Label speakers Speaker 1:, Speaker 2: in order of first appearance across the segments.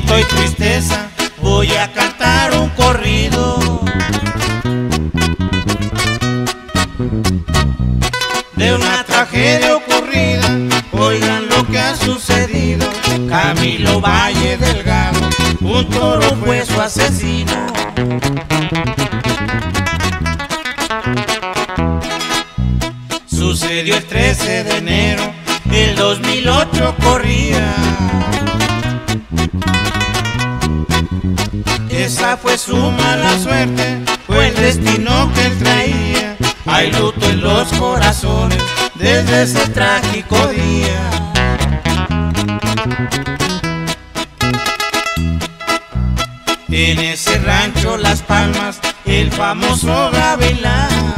Speaker 1: llanto y tristeza voy a cantar un corrido de una tragedia ocurrida. Oigan lo que ha sucedido. Camilo Valle Delgado, un toro fue su asesino. Sucedió el 13 de enero del 2008 corría. Esa fue su mala suerte, fue el destino que él traía. Hay luto en los corazones desde ese trágico día. En ese rancho Las Palmas, el famoso gavilán,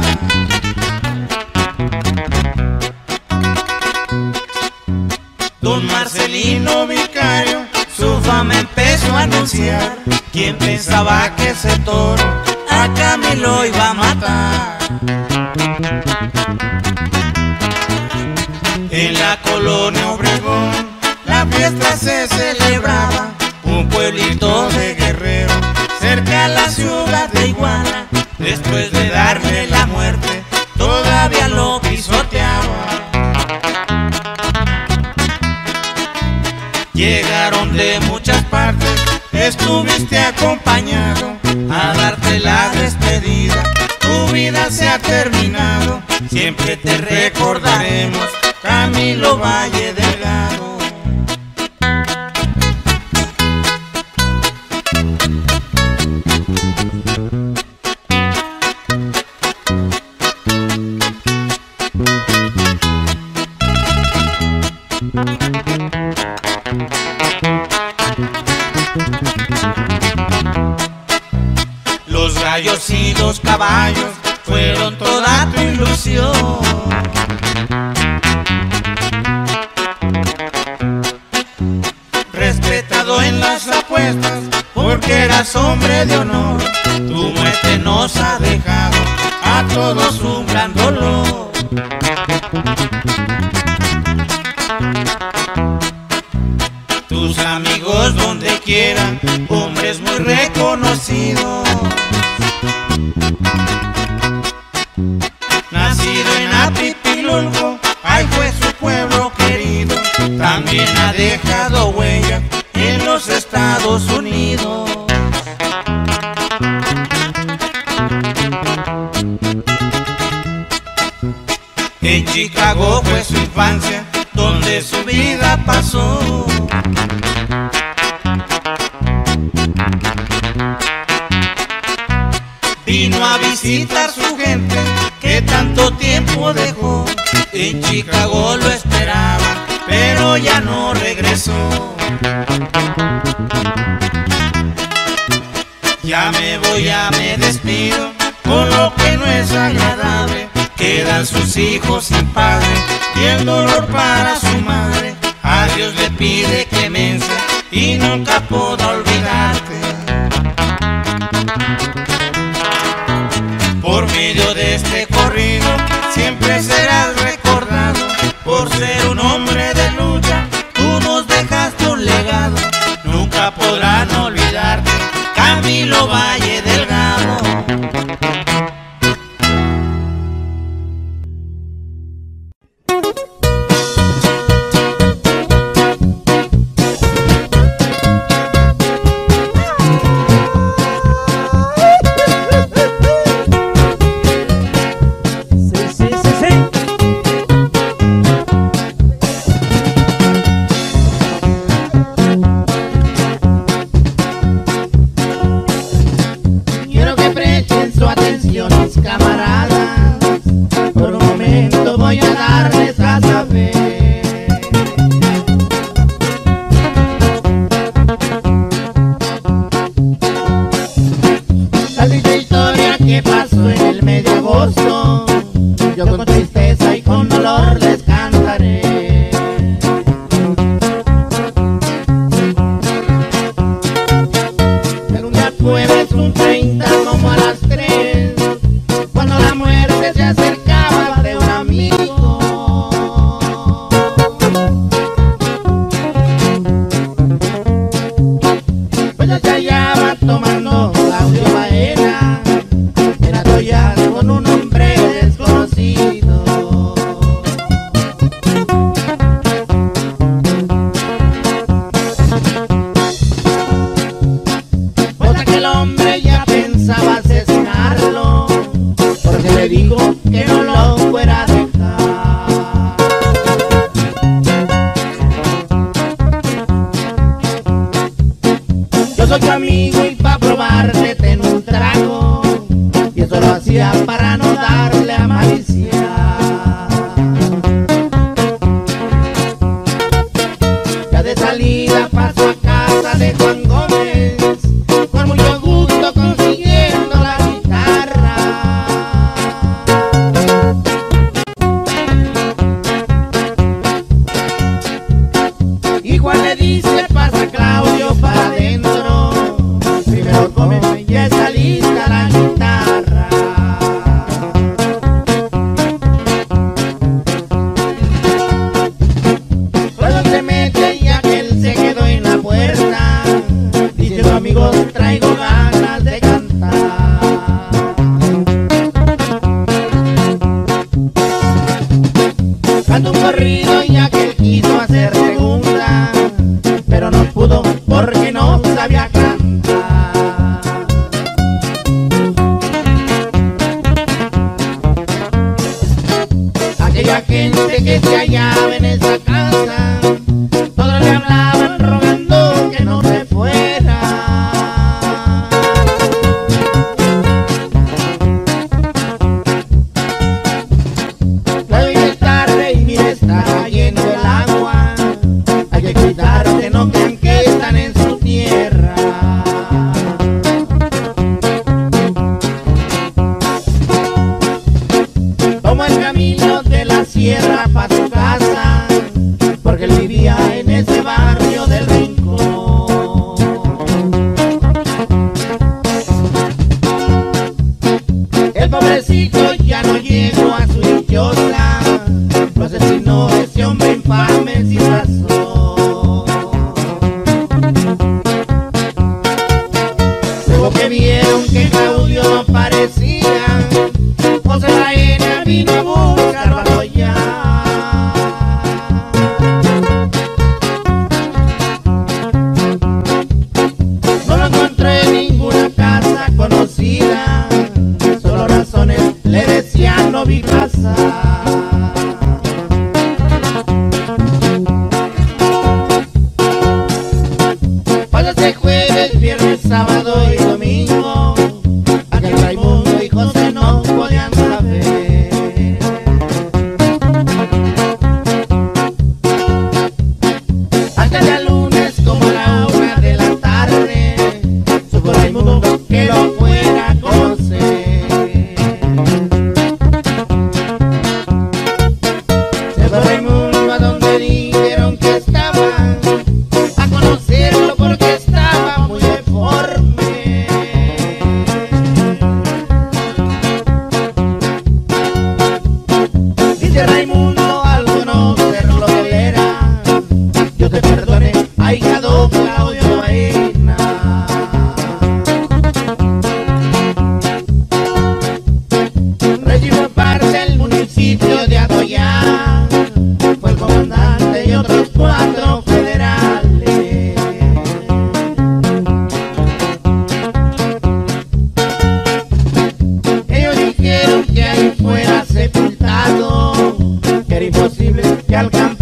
Speaker 1: don Marcelino Vicario, su fama empezó a anunciar. ¿Quién pensaba que ese toro a Camilo iba a matar? En la colonia Obregón la fiesta se celebraba, un pueblito de Guerrero cerca a la ciudad de Iguala. Después de darle la muerte todavía lo pisoteaba. Llegaron de muchas partes, estuviste acompañado a darte la despedida. Tu vida se ha terminado, siempre te recordaremos, Camilo Valle Delgado. Los gallos y los caballos fueron toda tu ilusión. Respetado en las apuestas porque eras hombre de honor. Tu muerte nos ha dejado a todos un gran dolor. Tus amigos donde quiera, hombres muy reconocidos. Nacido en Atipilulco, ahí fue su pueblo querido. También ha dejado huella en los Estados Unidos. En Chicago fue su infancia, donde su vida pasó. Vino a visitar su gente que tanto tiempo dejó. En Chicago lo esperaban, pero ya no regresó. Ya me voy, ya me despido, con lo que no es agradable. Quedan sus hijos sin padre y el dolor para su madre. A Dios le pide clemencia y nunca podrá olvidarte. Por medio de este corrido siempre serás recordado. Por ser un hombre de lucha, tú nos dejaste un legado. Nunca podrán olvidarte, Camilo Valle Delgado.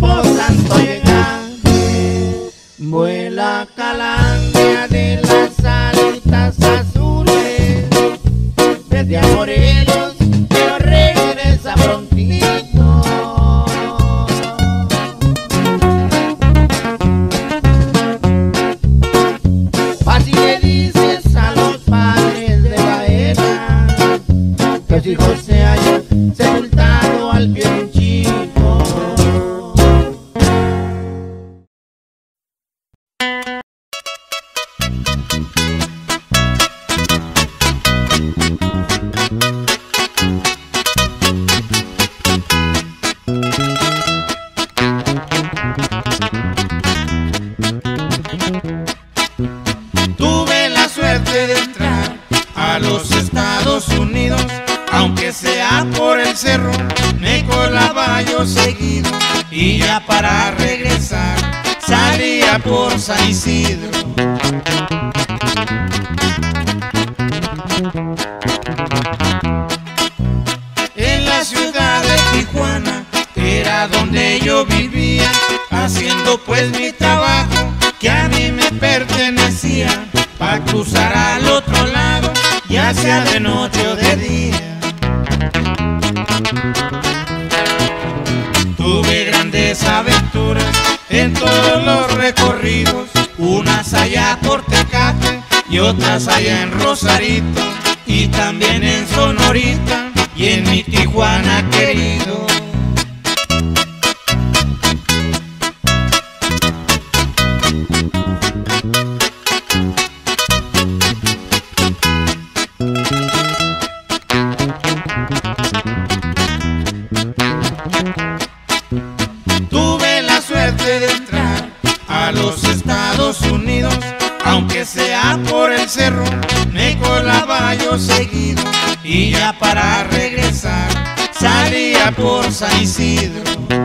Speaker 1: por tanto llegaste. Vuela calandria de las alitas azules, desde a Morelos, pero regresa prontito. Fácil le dices a los padres de Baena que su hijo se haya sepultado al pie de un chico. Tuve la suerte de entrar a los Estados Unidos, aunque sea por el cerro, me colaba yo seguido, y ya para regresar salía por San Isidro. En la ciudad de Tijuana era donde yo vivía, haciendo pues mi trabajo que a mí me pertenecía, pa' cruzar al otro lado, ya sea de noche o de día. Tuve grandes aventuras en todos los recorridos, unas allá por Tecate y otras allá en Rosarito, y también en Sonorita y en mi Tijuana querido. Tuve la suerte de entrar a los Estados Unidos, aunque sea por el cerro, me colaba yo seguido, y ya para regresar salía por San Isidro.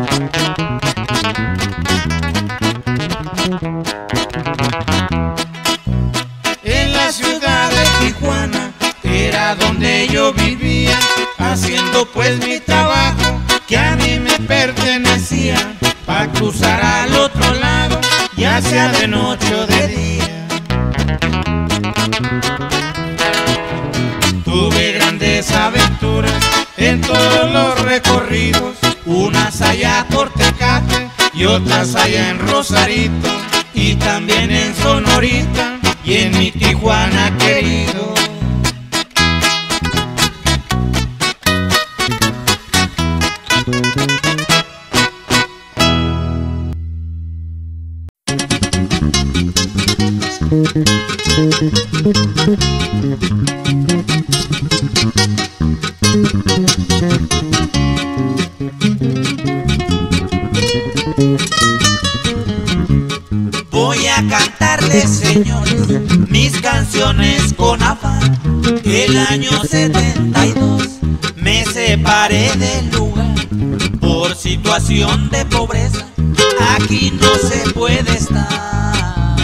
Speaker 1: En la ciudad de Tijuana era donde yo vivía, haciendo pues mi trabajo que a mí me pertenecía, pa' cruzar al otro lado, ya sea de noche o de día. Tuve grandes aventuras en todos los recorridos, unas allá por Tecate y otras allá en Rosarito, y también en Sonorita y en mi Tijuana querido. Voy a cantarles, señores, mis canciones con afán. El año 72 me separé del lugar por situación de pobreza. Aquí no se puede estar.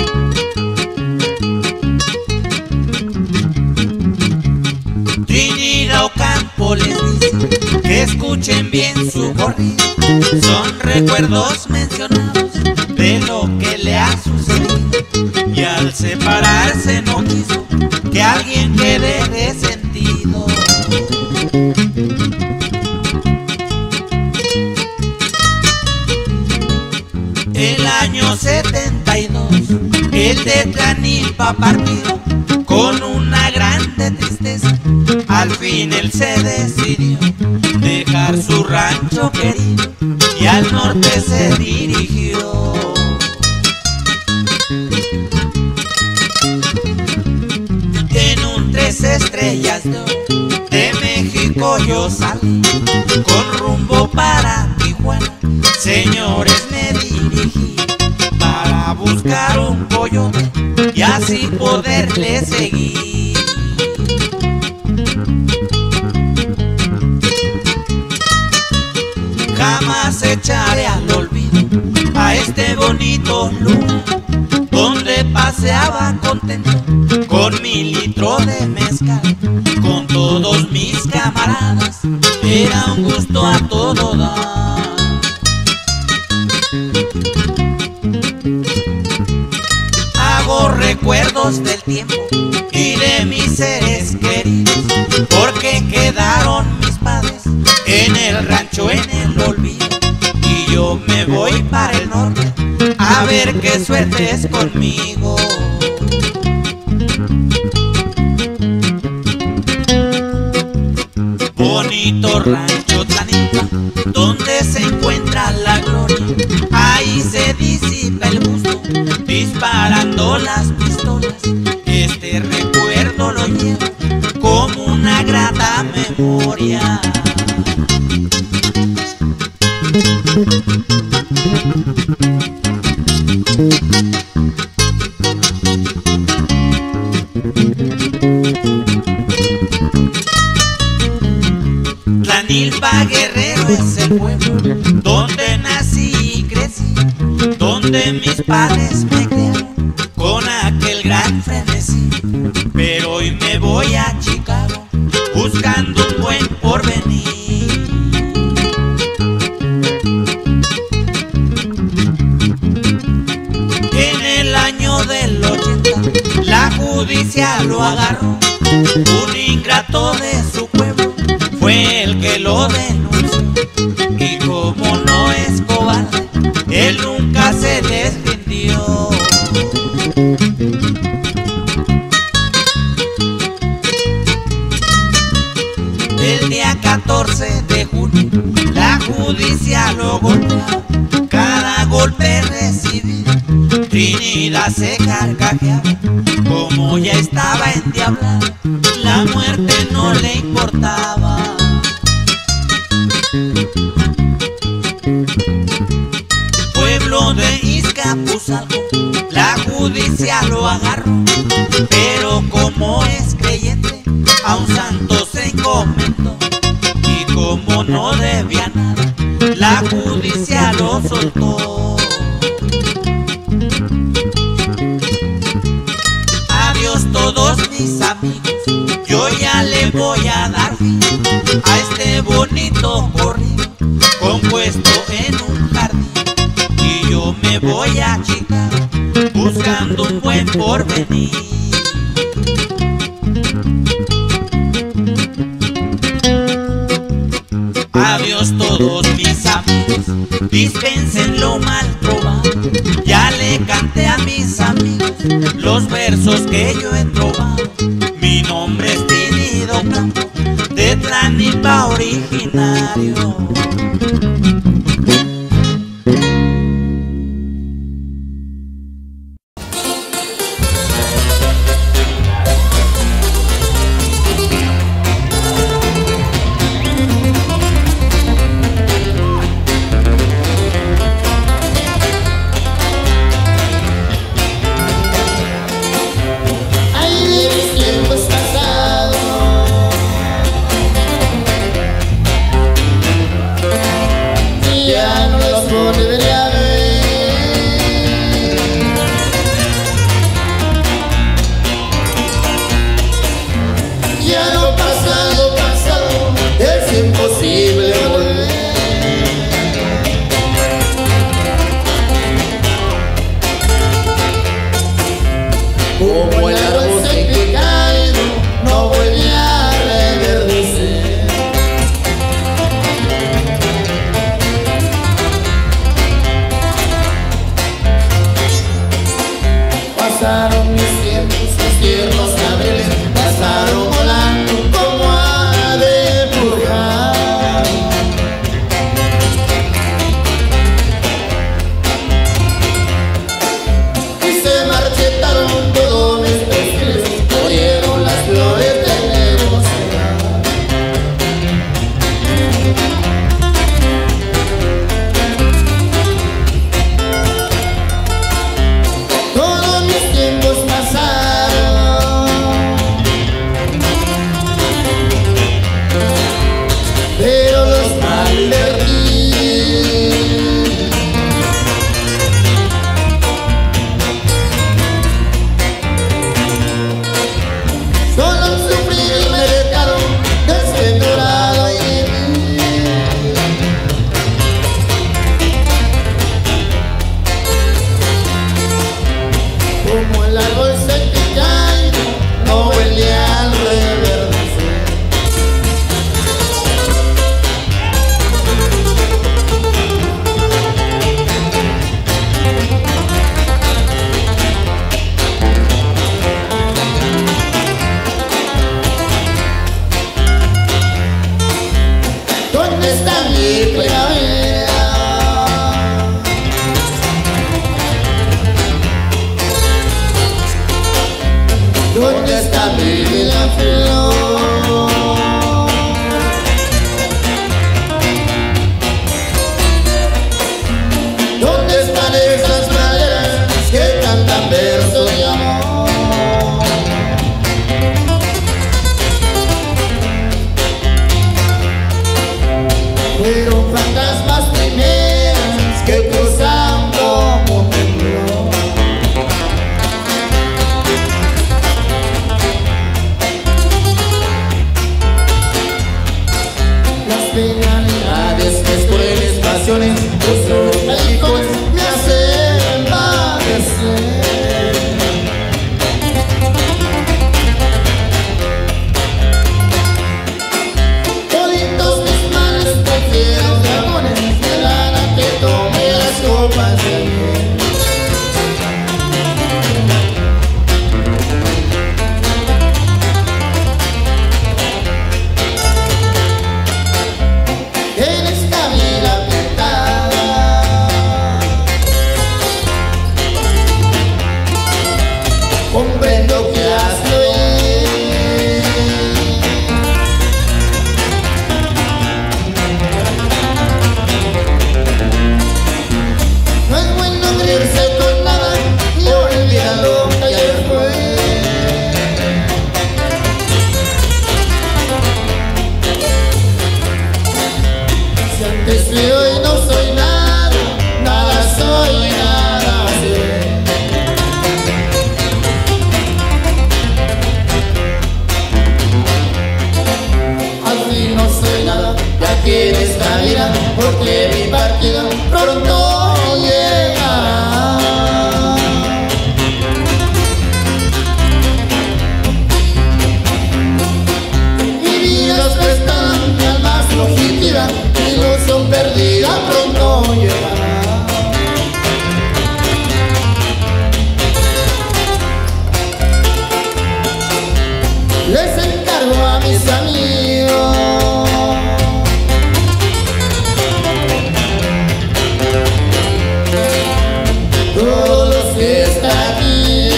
Speaker 1: Trinidad Ocampo les dice que escuchen bien su corrido. Son recuerdos mencionados de lo que le ha sucedido, y al separarse no quiso que alguien quede resentido. El año 72 el de Tlalnilpa partió con una grande tristeza. Al fin él se decidió dejar su rancho querido y al norte se dirigió. En un 3 estrellas de México yo salí con rumbo para Tijuana. Señores, me dirigí para buscar un coyote y así poderle seguir. Jamás echaré al olvido a este bonito lugar donde paseaba contento con mi litro de mezcal, con todos mis camaradas, era un gusto a todo dar. Hago recuerdos del tiempo y de mis seres queridos, porque quedaron mis padres en el rancho, en el olvido. Y yo me voy para el norte a ver qué suerte es conmigo. Bonito rancho Tlanilpa, donde se encuentra la gloria. Ahí se disipa el gusto, disparando las pistolas. Este recuerdo lo llevo como una grata memoria. Tlanilpa, Guerrero, es el pueblo donde nací y crecí, donde mis padres me criaron con aquel gran frenesí. Pero hoy me voy a Chicago buscando un buen porvenir. En el año del 80 la justicia lo agarró. Un ingrato de su pueblo fue el que lo denunció. Y como no es cobarde, él nunca se les rindió. El día 14 de junio la justicia lo golpeaba. Cada golpe recibido Trinidad se carcajeaba. Como ya estaba endiablada, la muerte no le importaba. Pueblo de Izcapuzalco, la justicia lo agarró. Pero como es creyente, a un santo se encomendó. Y como no debía nada, la justicia lo soltó. Adiós todos mis amigos, yo ya le voy a dar fin a este bonito corrido compuesto en un jardín. Y yo me voy a Chicago buscando un buen porvenir. Adiós todos mis amigos, dispensen lo mal trovado. Ya le canté a mis amigos los versos que yo he trovado. Mi nombre es Tinido Campo, de Tlanilpa originario.
Speaker 2: Todos mis tiempos ¿Dónde está mi vida flor? ¿Dónde están esas praderas que cantan versos de amor? Fueron fantasmas primeras que cruzan como temblor. Las penalidades, las crueles pasiones, los médicos me hacen padecer. Toditos mis males prefiero dragones de lana que tome las copas de miel. En esta vida pintada comprendo que has de oír. No es bueno creerse con nada y olvidar lo que ayer fue. Si antes fui hoy no soy nada, nada soy, nada seré. Al fin no soy nada, ya aquí en esta vida, porque mi partida pronto llegará. Mi vida es prestada, mi alma es fugitiva, mi ilusión perdida pronto llegará. Les encargo a mis amigos todos los que están aquí,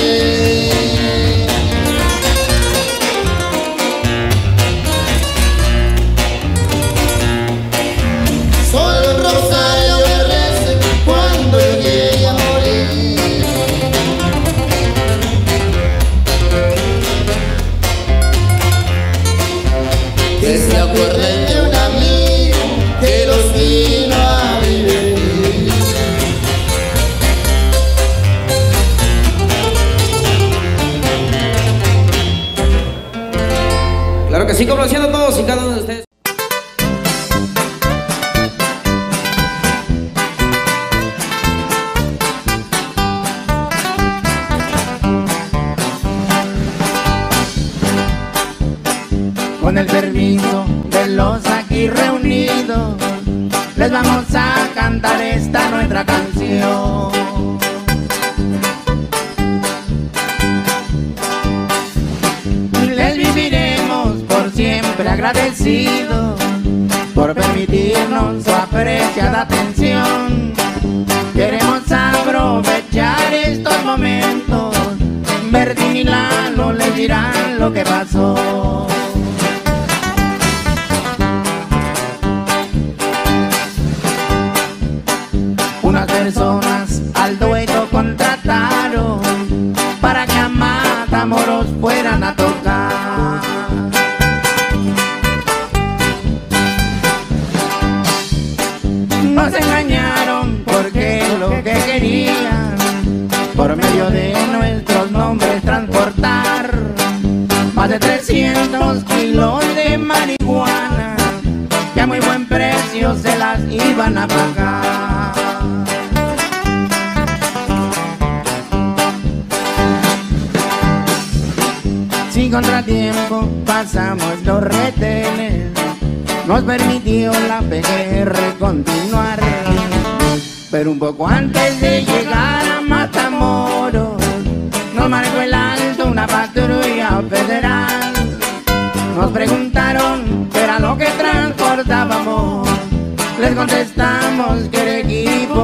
Speaker 2: solo un rosario me rece cuando llegue a morir. Que se acuerden de un amigo que los vino a vivir.
Speaker 3: Claro que sí, complaciendo a todos y cada uno de ustedes.
Speaker 1: Con el permiso de los aquí reunidos, les vamos a cantar esta nuestra canción. Les viviremos por siempre agradecidos por permitirnos su apreciada atención. Queremos aprovechar estos momentos, Bertín y Lalo les dirán lo que pasó. Unas personas al dueto contrataron para que a Matamoros fueran a tocar. Nos engañaron porque lo que querían por medio de nuestros nombres transportar más de 300 kilos de marihuana que a muy buen precio se las iban a pagar. Sin contratiempo pasamos los retenes, nos permitió la PGR continuar, pero un poco antes de llegar a Matamoros nos marcó el alto una patrulla federal. Nos preguntaron qué era lo que transportábamos, les contestamos que era equipo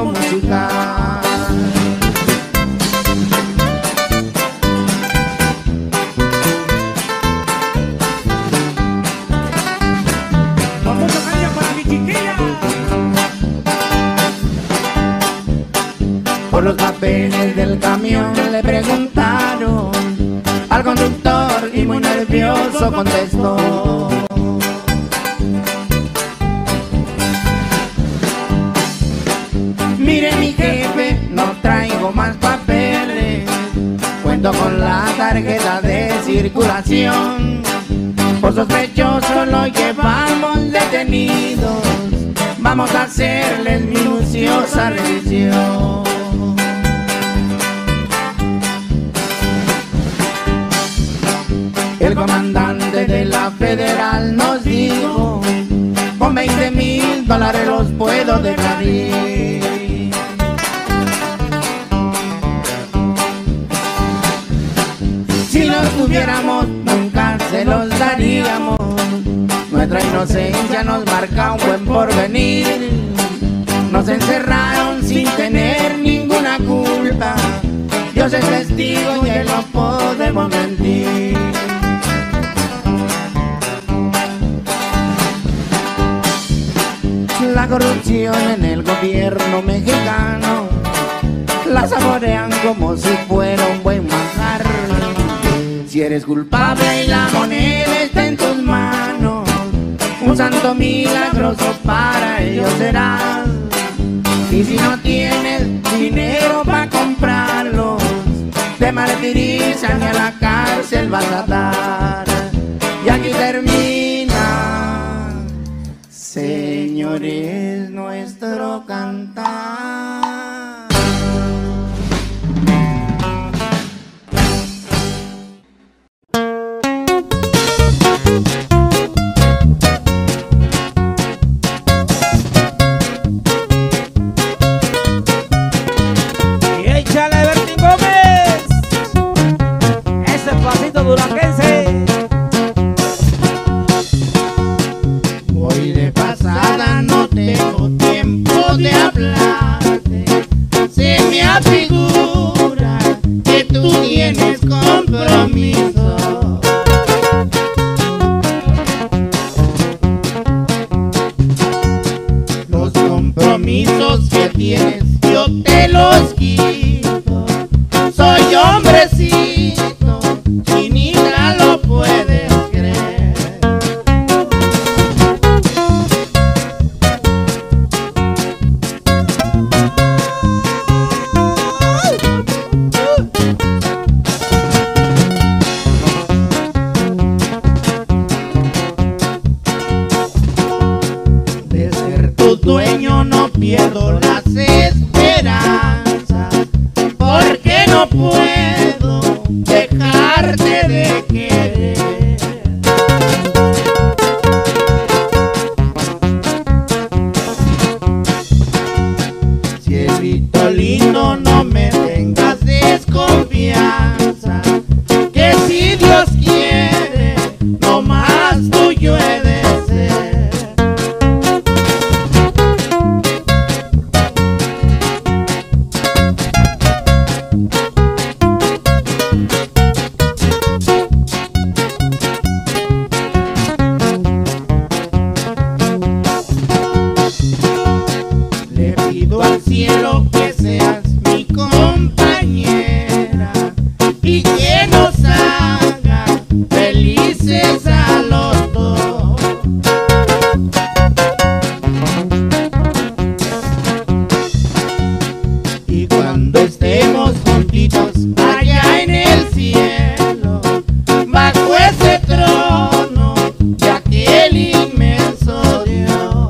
Speaker 1: musical.
Speaker 2: Por los papeles del camión le preguntaron al conductor y muy nervioso contestó: mire mi jefe, no traigo más papeles, cuento con la tarjeta de circulación. Por sospechoso lo llevamos detenidos, vamos a hacerles minuciosa revisión. El comandante de la federal nos dijo: con $20,000 los puedo dejar ir. Si los tuviéramos nunca se los daríamos, nuestra inocencia nos marca un buen porvenir. Nos encerraron sin tener ninguna culpa, Dios es testigo y él no podemos mentir. La corrupción en el gobierno mexicano la saborean como si fuera un buen manjar. Si eres culpable y la moneda está en tus manos, un santo milagroso para ellos serás. Y si no tienes dinero para comprarlos, te martirizan y a la cárcel vas a dar. Y aquí termina, señores, nuestro cantar.
Speaker 3: Y échale Bertín Gómez, ese pasito duranguense.
Speaker 2: Voy de pasada, no tengo tiempo de hablarte. Se me afigura que tú tienes compromiso. Los compromisos que tienes yo te los quito. Soy hombrecito, chinita, lo puedes creer. De ser tu dueño no pierdo las esperanzas, porque no puedo dejarte de querer. Cielito lindo, no me tengas desconfianza, que si Dios quiere, no más tuyo he de ser. Le pido al cielo que seas mi compañera y que nos haga felices a los dos. Y cuando estemos juntitos allá en el cielo, bajo ese trono de aquel inmenso Dios.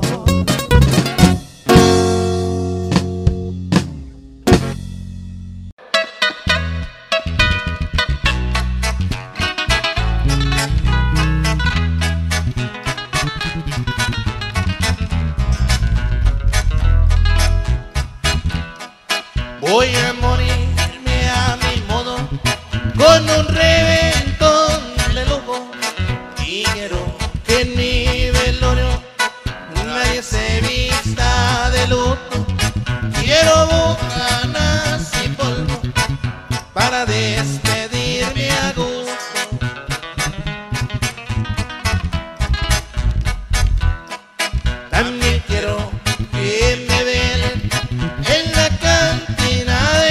Speaker 1: Voy a morirme a mi modo, con un reventón de lujo, y quiero que en mi velorio nadie se vista de luto. Quiero bucanas y polvo para despedirme a gusto. También quiero que me velen en la cantina de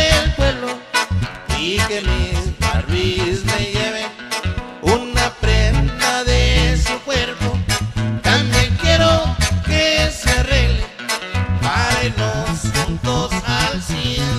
Speaker 1: desgraciado.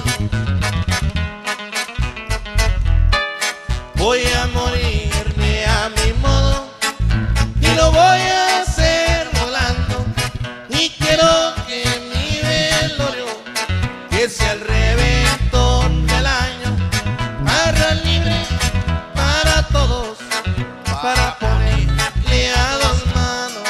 Speaker 1: Voy a morirme a mi modo y lo voy a hacer volando. Y quiero que mi velorio, que sea el reventón del año, barra libre para todos, para ponerle a dos manos.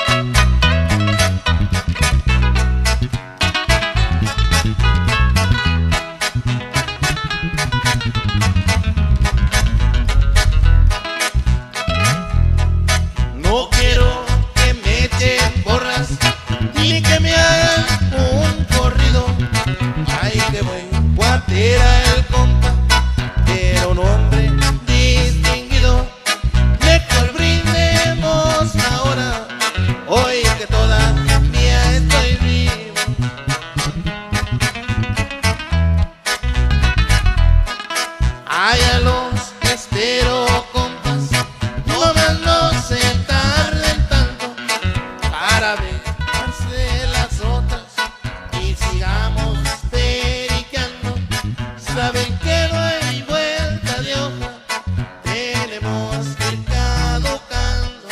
Speaker 1: No quiero que me echen borras ni que me hagan un corrido. Ay, qué buen guatera el compa, era un hombre distinguido. Mejor brindemos ahora, hoy que todavía estoy vivo. Ay, a los espero, compas, no más no se tarden tanto para verse las otras y sigamos periqueando. Saben que no hay vuelta de hoja, tenemos que ir caducando.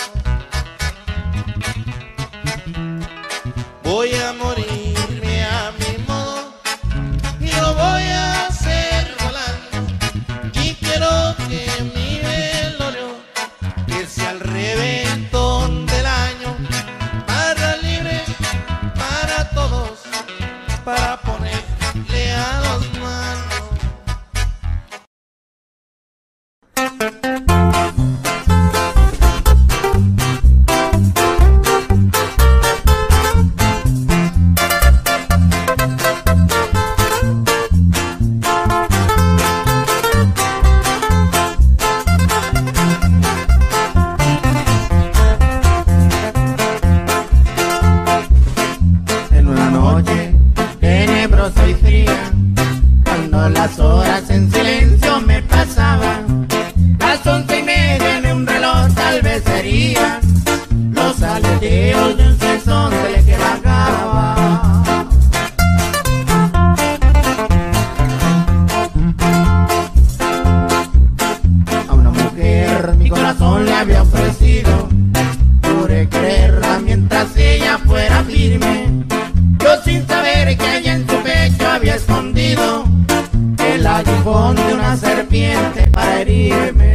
Speaker 1: Voy a morirme a mi modo y lo voy a hacer volando. Y quiero que mi velorio, que sea el reventón del año, barra libre para todos, para ponerle a dos manos.
Speaker 2: En una noche tenebrosa y fría, cuando las horas en silencio me pasaban, las 11:30 en un reloj tal vez serían los aleteos de un sensonte que vagaba. A una mujer mi corazón le había ofrecido, juré creerla mientras ella fuera firme. Yo sin saber que allá en su pecho había escondido el aguijón de una serpiente para herirme.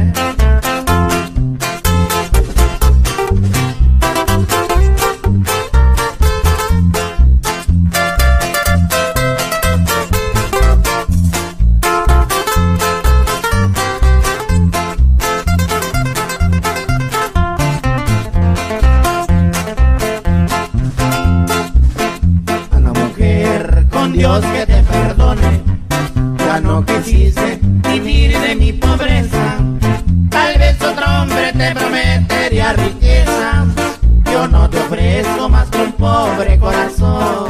Speaker 2: Dios que te perdone, ya no quisiste vivir de mi pobreza. Tal vez otro hombre te prometería riqueza, yo no te ofrezco más que un pobre corazón.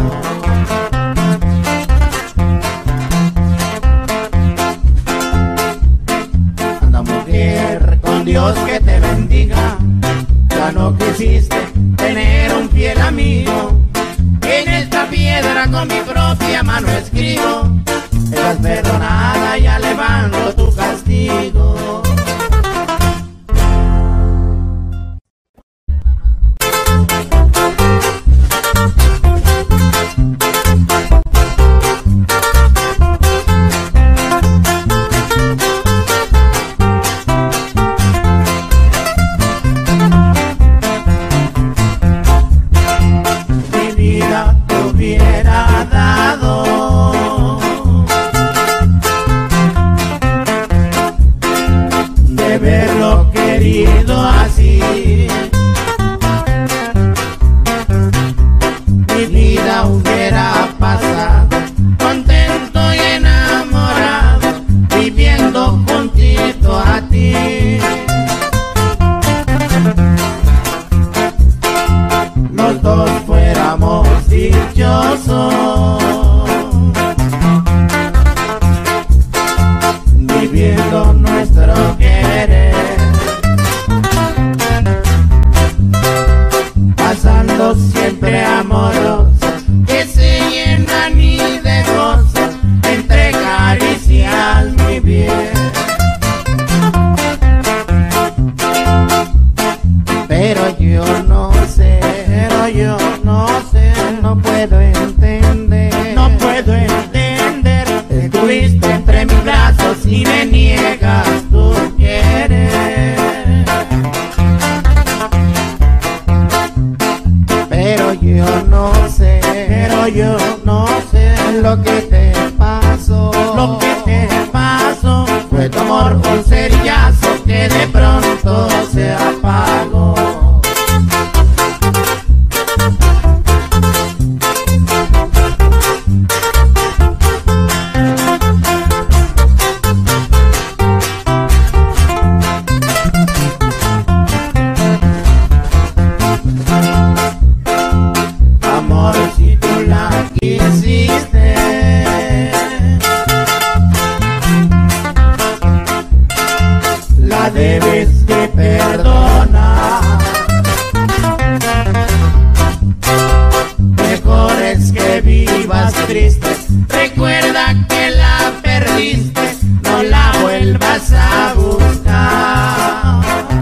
Speaker 2: Anda mujer, con Dios que te bendiga, ya no quisiste tener un fiel amigo. En esta piedra con mi propia mano escribo, estás perdonada, ya levanto tu castigo. Mi vida te hubiera dado estuviste entre mis brazos y me niegas tu querer. Pero yo no sé lo que te pasó. Lo que te pasó fue tu amor, un cerillazo que de pronto se apagó. Debes de perdonar. Mejor es que vivas triste. Recuerda que la perdiste, no la vuelvas a buscar.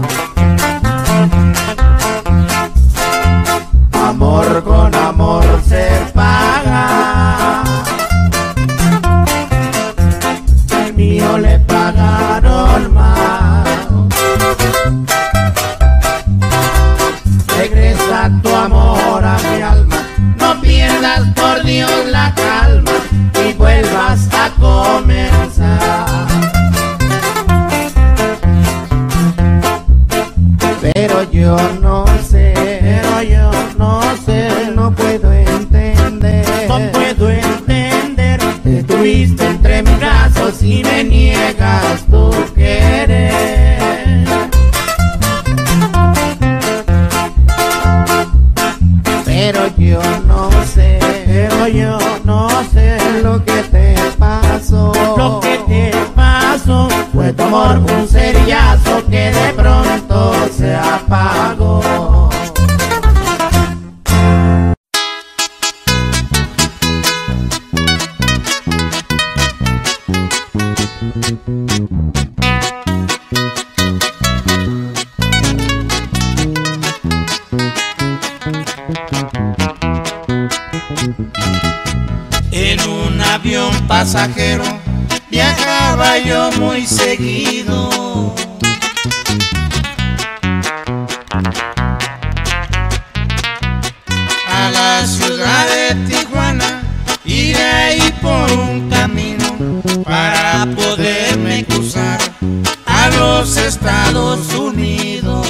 Speaker 2: Amor con amor se paga. El mío le pagaron más. Regresa tu amor a mi alma, no pierdas por Dios la calma y vuelvas a comenzar. Pero yo no sé, no puedo entender, estuviste entre mis brazos y me niegas tu querer. Pero yo no sé lo que te pasó. Lo que te pasó fue tu amor, un cerillazo que de pronto se apagó.
Speaker 1: En un avión pasajero viajaba yo muy seguido. A la ciudad de Tijuana y de ahí por un camino para poderme cruzar a los Estados Unidos.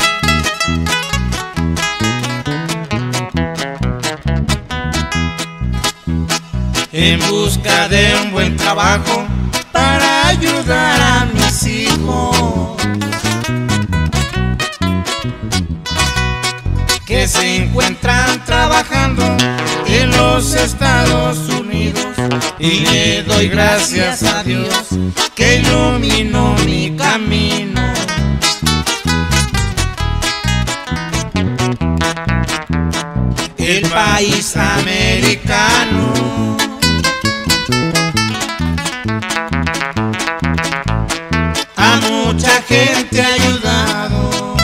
Speaker 1: En busca de un buen trabajo para ayudar a mis hijos que se encuentran trabajando en los Estados Unidos, y le doy gracias a Dios que iluminó mi camino. El país americano a mucha gente ha ayudado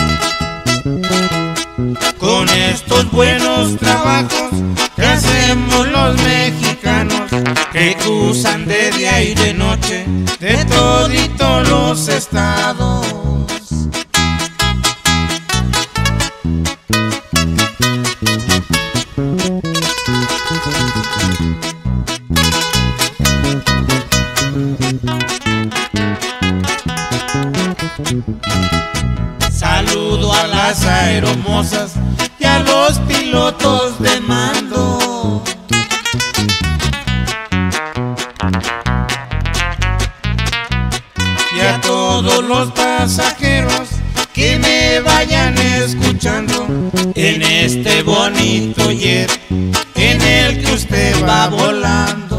Speaker 1: con estos buenos trabajos que hacemos los mexicanos, que cruzan de día y de noche de toditos los estados. Saludo a las aeromosas y a los pilotos de mando, y a todos los pasajeros que me vayan escuchando en este bonito jet en el que usted va volando.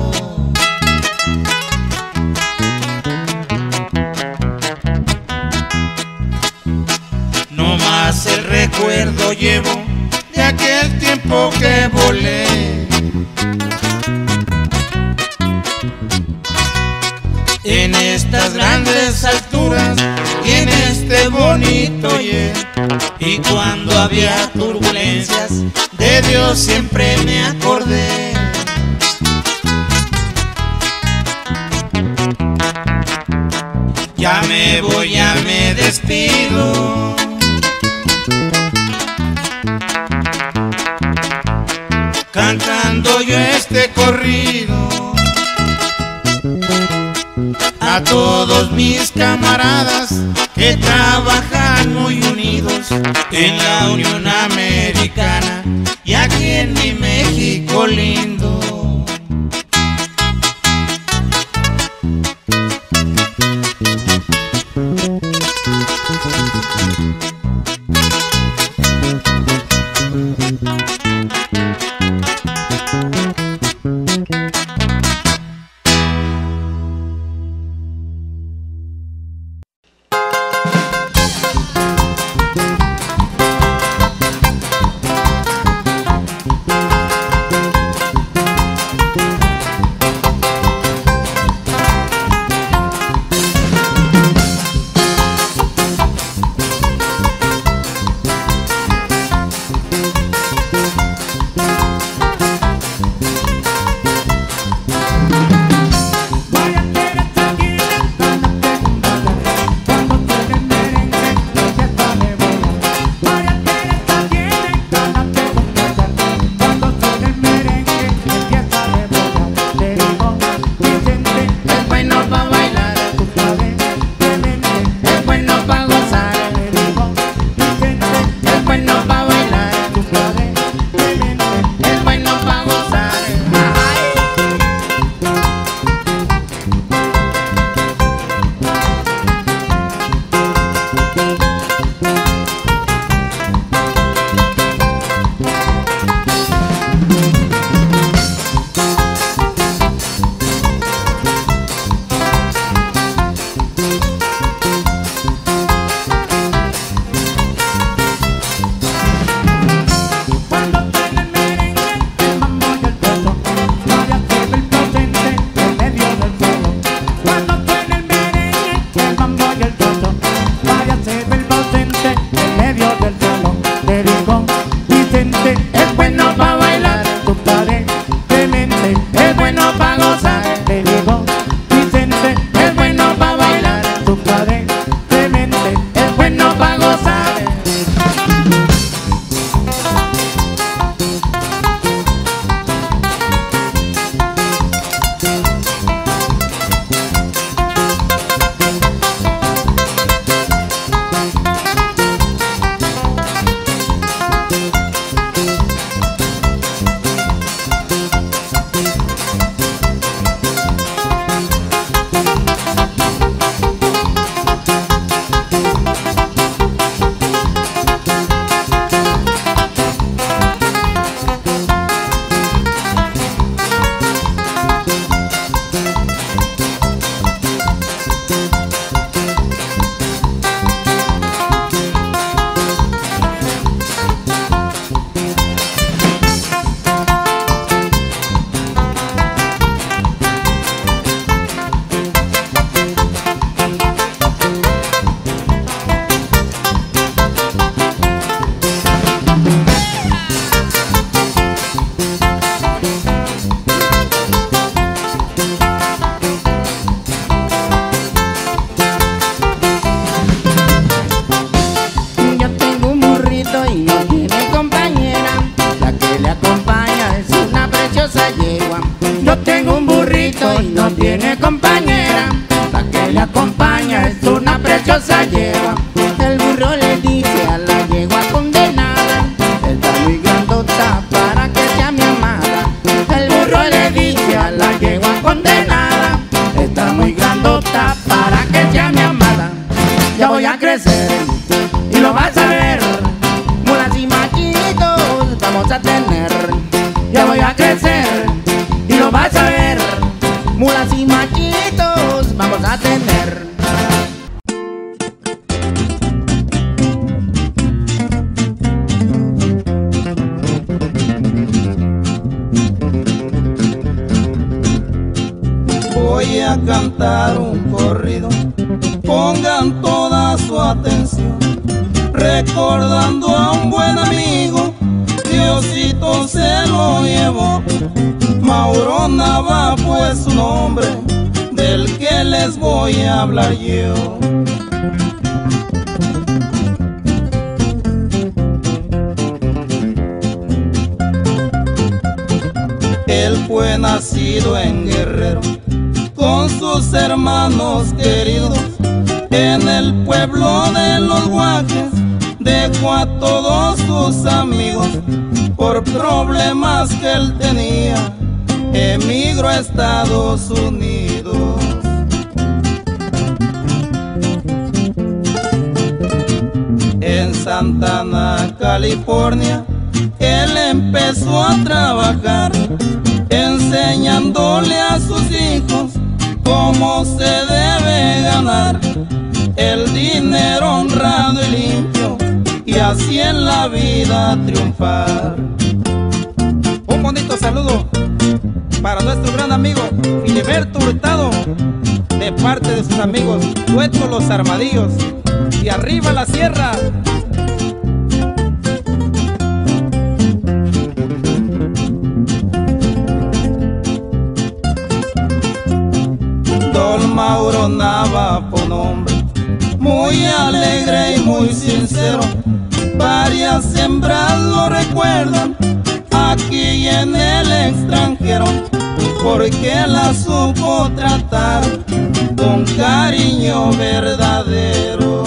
Speaker 1: No más el recuerdo llevo de aquel tiempo que volé, en estas grandes alturas y en este bonito jet. Y cuando había turbulencias, de Dios siempre me acordé. Ya me voy, ya me despido. Cantando yo este corrido a todos mis camaradas que trabajan muy unidos en la Unión Americana y aquí en mi México lindo.
Speaker 2: y no tiene compañera, la que le acompaña es una preciosa yegua. El burro le dice a la yegua condenada, está muy grandota para que sea mi amada. El burro le dice a la yegua condenada, está muy grandota para que sea mi amada. Ya voy a crecer y lo vas a ver, mulas y machitos vamos a tener. Ya voy a crecer y lo vas a ver, mulas y machitos vamos a tener.
Speaker 4: Voy a cantar un corrido, pongan toda su atención, recordando a un buen amigo, Diosito se lo llevó. Mauro Nava fue su nombre, del que le les voy a hablar yo. Él fue nacido en Guerrero con sus hermanos queridos. En el pueblo de los Guajes dejó a todos sus amigos. Por problemas que él tenía, emigró a Estados Unidos. En Santa Ana, California, él empezó a trabajar, enseñándole a sus hijos cómo se debe ganar el dinero honrado y limpio, y así en la vida triunfar. Un bonito saludo para nuestro gran amigo Filiberto Hurtado, de parte de sus amigos Dueto Los Armadillos. Y arriba la sierra. Don Mauro Nava por nombre, muy alegre y muy sincero. Varias hembras lo recuerdan aquí y en el extranjero, porque la supo tratar con cariño verdadero.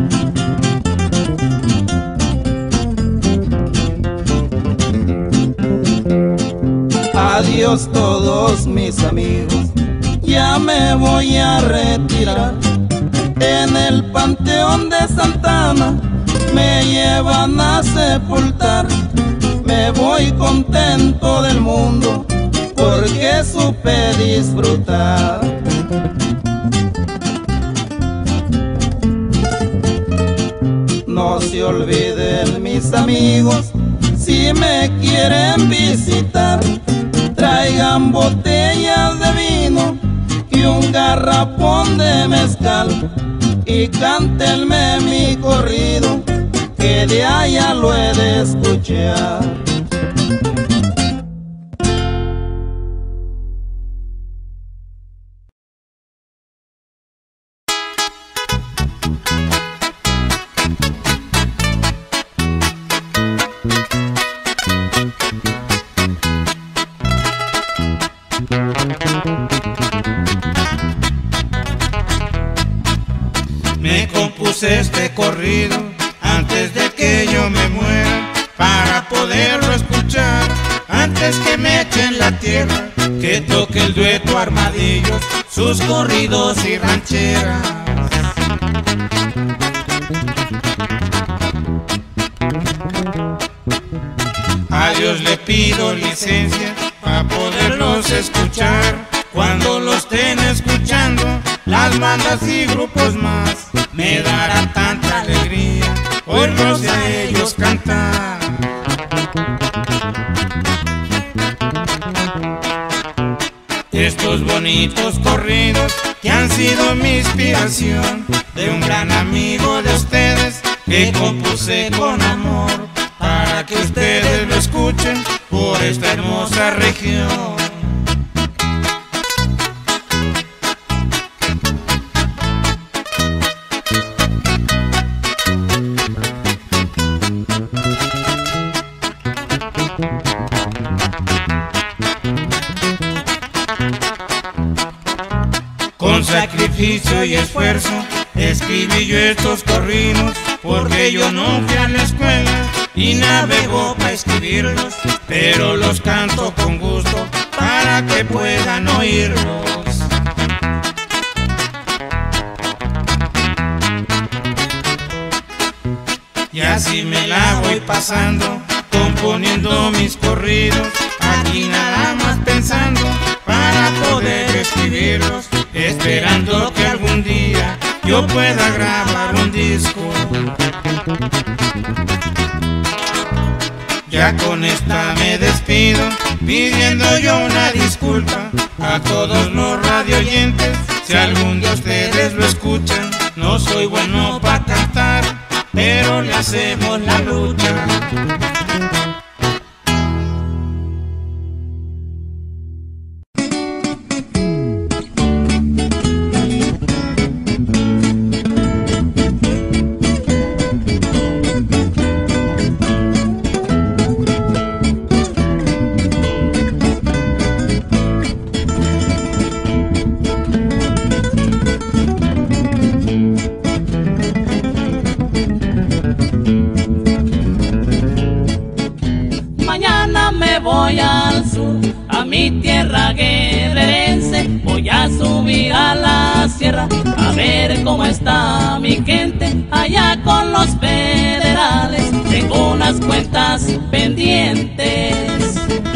Speaker 4: Adiós todos mis amigos, ya me voy a retirar. En el Panteón de Santa Ana me llevan a sepultar. Me voy contento del mundo porque supe disfrutar. No se olviden mis amigos, si me quieren visitar, traigan botellas de vino y un garrafón de mezcal, y cántenme mi corrido, que de allá lo he de escuchar.
Speaker 1: Me compuse este corrido antes de que yo me muera, para poderlo escuchar antes que me echen la tierra, que toque el Dueto Armadillos, sus corridos y rancheras. A Dios le pido licencia para poderlos escuchar. Cuando los estén escuchando las bandas y grupos más, me dará tanta alegría oírlos a ellos cantar. Estos bonitos corridos que han sido mi inspiración, de un gran amigo de ustedes que compuse con amor, para que ustedes lo escuchen por esta hermosa región. Con sacrificio y esfuerzo escribí yo estos corridos, porque yo no fui a la escuela y navego para escribirlos, pero los canto con gusto para que puedan oírlos. Y así me la voy pasando, componiendo mis corridos, aquí nada más pensando para poder escribirlos, esperando que algún día yo pueda grabar un disco. Ya con esta me despido, pidiendo yo una disculpa a todos los radioyentes. Si algún día ustedes lo escuchan, no soy bueno para cantar, pero le hacemos la lucha.
Speaker 4: subir a la sierra a ver cómo está mi gente allá con los federales. Tengo unas cuentas pendientes.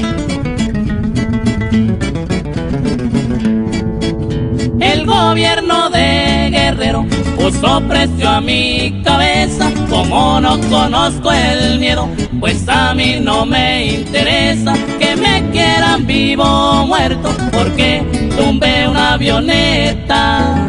Speaker 4: El gobierno de Guerrero puso precio a mi cabeza. Como no conozco el miedo, pues a mí no me interesa que me quieran vivo o muerto, porque tumbé una avioneta.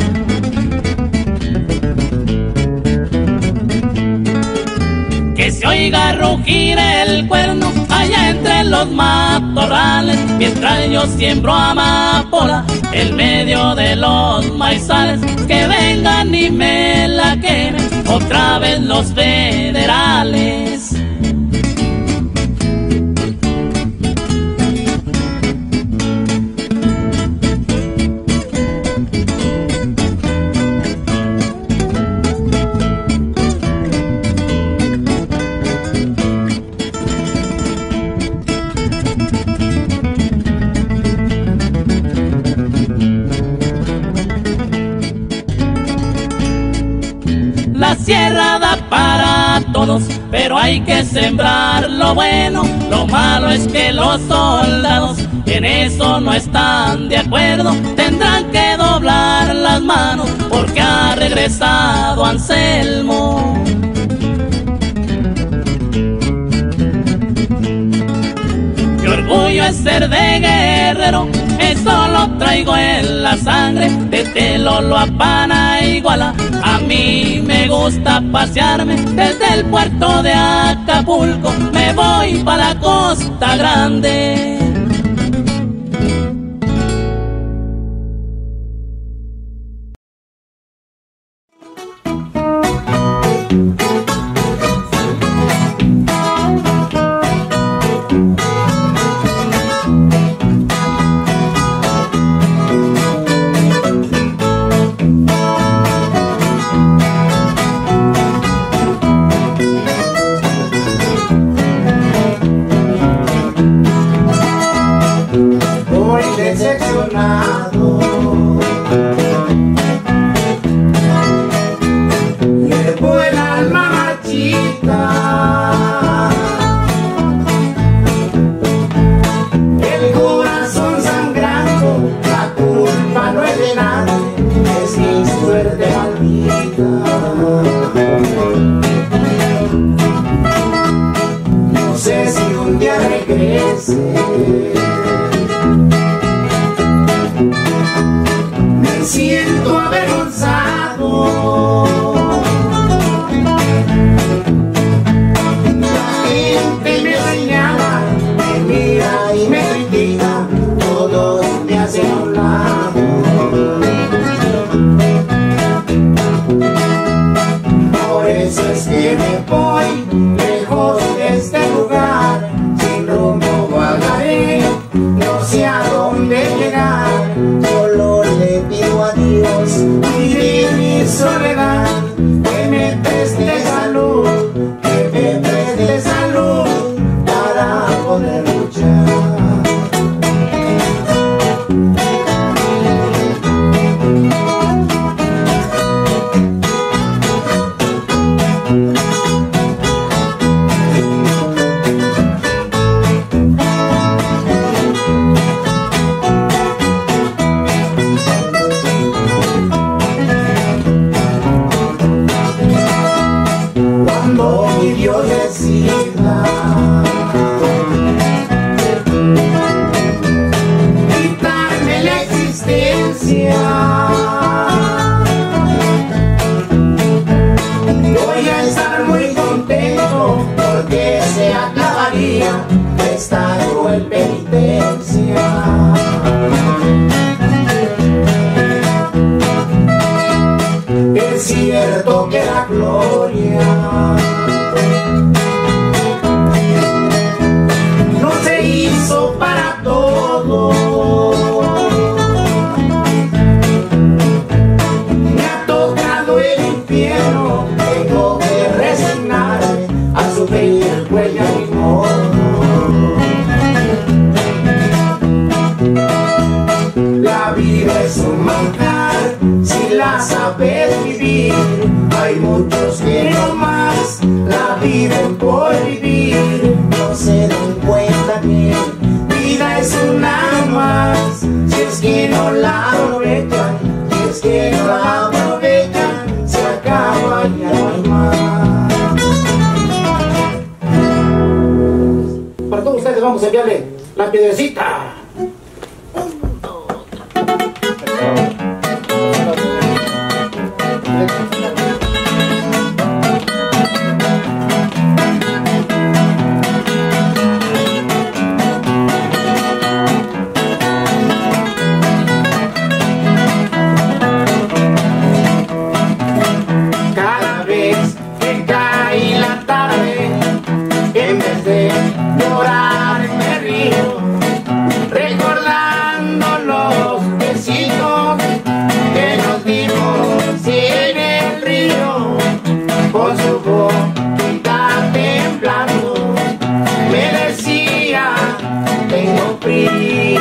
Speaker 4: Que se oiga rugir el cuerno allá entre los matorrales, mientras yo siembro amapola en medio de los maizales. Que vengan y me la quemen otra vez los federales. La sierra da para todos, pero hay que sembrar lo bueno. Lo malo es que los soldados en eso no están de acuerdo. Tendrán que doblar las manos porque ha regresado Anselmo. Mi orgullo es ser de Guerrero, eso lo traigo en la sangre. Desde Lolo a Pana Iguala, a mí me gusta pasearme. Desde el puerto de Acapulco me voy para la Costa Grande.
Speaker 2: Decepcionado, llevo el alma marchita, el corazón sangrando, la culpa no es de nadie, es mi suerte maldita. No sé si un día regrese, siento avergonzado. La gente me señala, me mira y me critica, todos me hacen a un lado. Por eso es que me voy lejos de este lugar, sin rumbo vagaré, no sé a dónde llegar. Solo le pido a Dios vivir mi soledad, que me preste salud, que me preste salud para poder luchar. Cuando mi Dios decida quitarme la existencia, voy a estar muy contento porque se acabaría esta cruel penitencia. Es cierto que la gloria no se hizo para todos. Me ha tocado el infierno, tengo que resignarme a sufrir, pues ya ni modo. La vida es un manjar si la sabes vivir. Hay muchos que nomás la viven por vivir, no se dan cuenta que vida es una más. Si es que no la aprovechan, si es que no la aprovechan, se acaba y ya no hay más. Para todos ustedes vamos a enviarle la piedrecita. Cada vez que cae la tarde, en vez de llorar me río, recordando los besitos que nos dimos en el río. Con su boquita temblando me decía, tengo frío.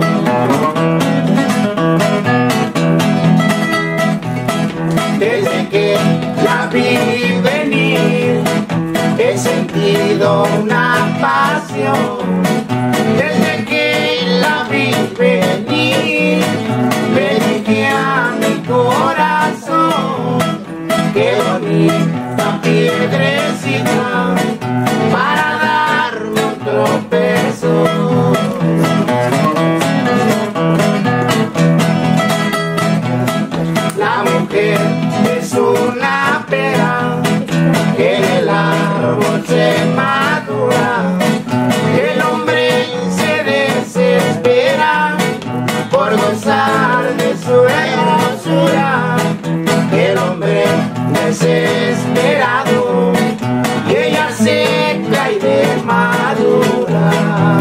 Speaker 2: Desde que la vi venir he sentido una pasión. Desde que la vi venir le dije a mi corazón, qué bonita piedrecita para darme otro beso. La mujer es una pera que en el árbol se madura. El hombre se desespera por gozar de su hermosura. El hombre desesperado y ella seca y de madura.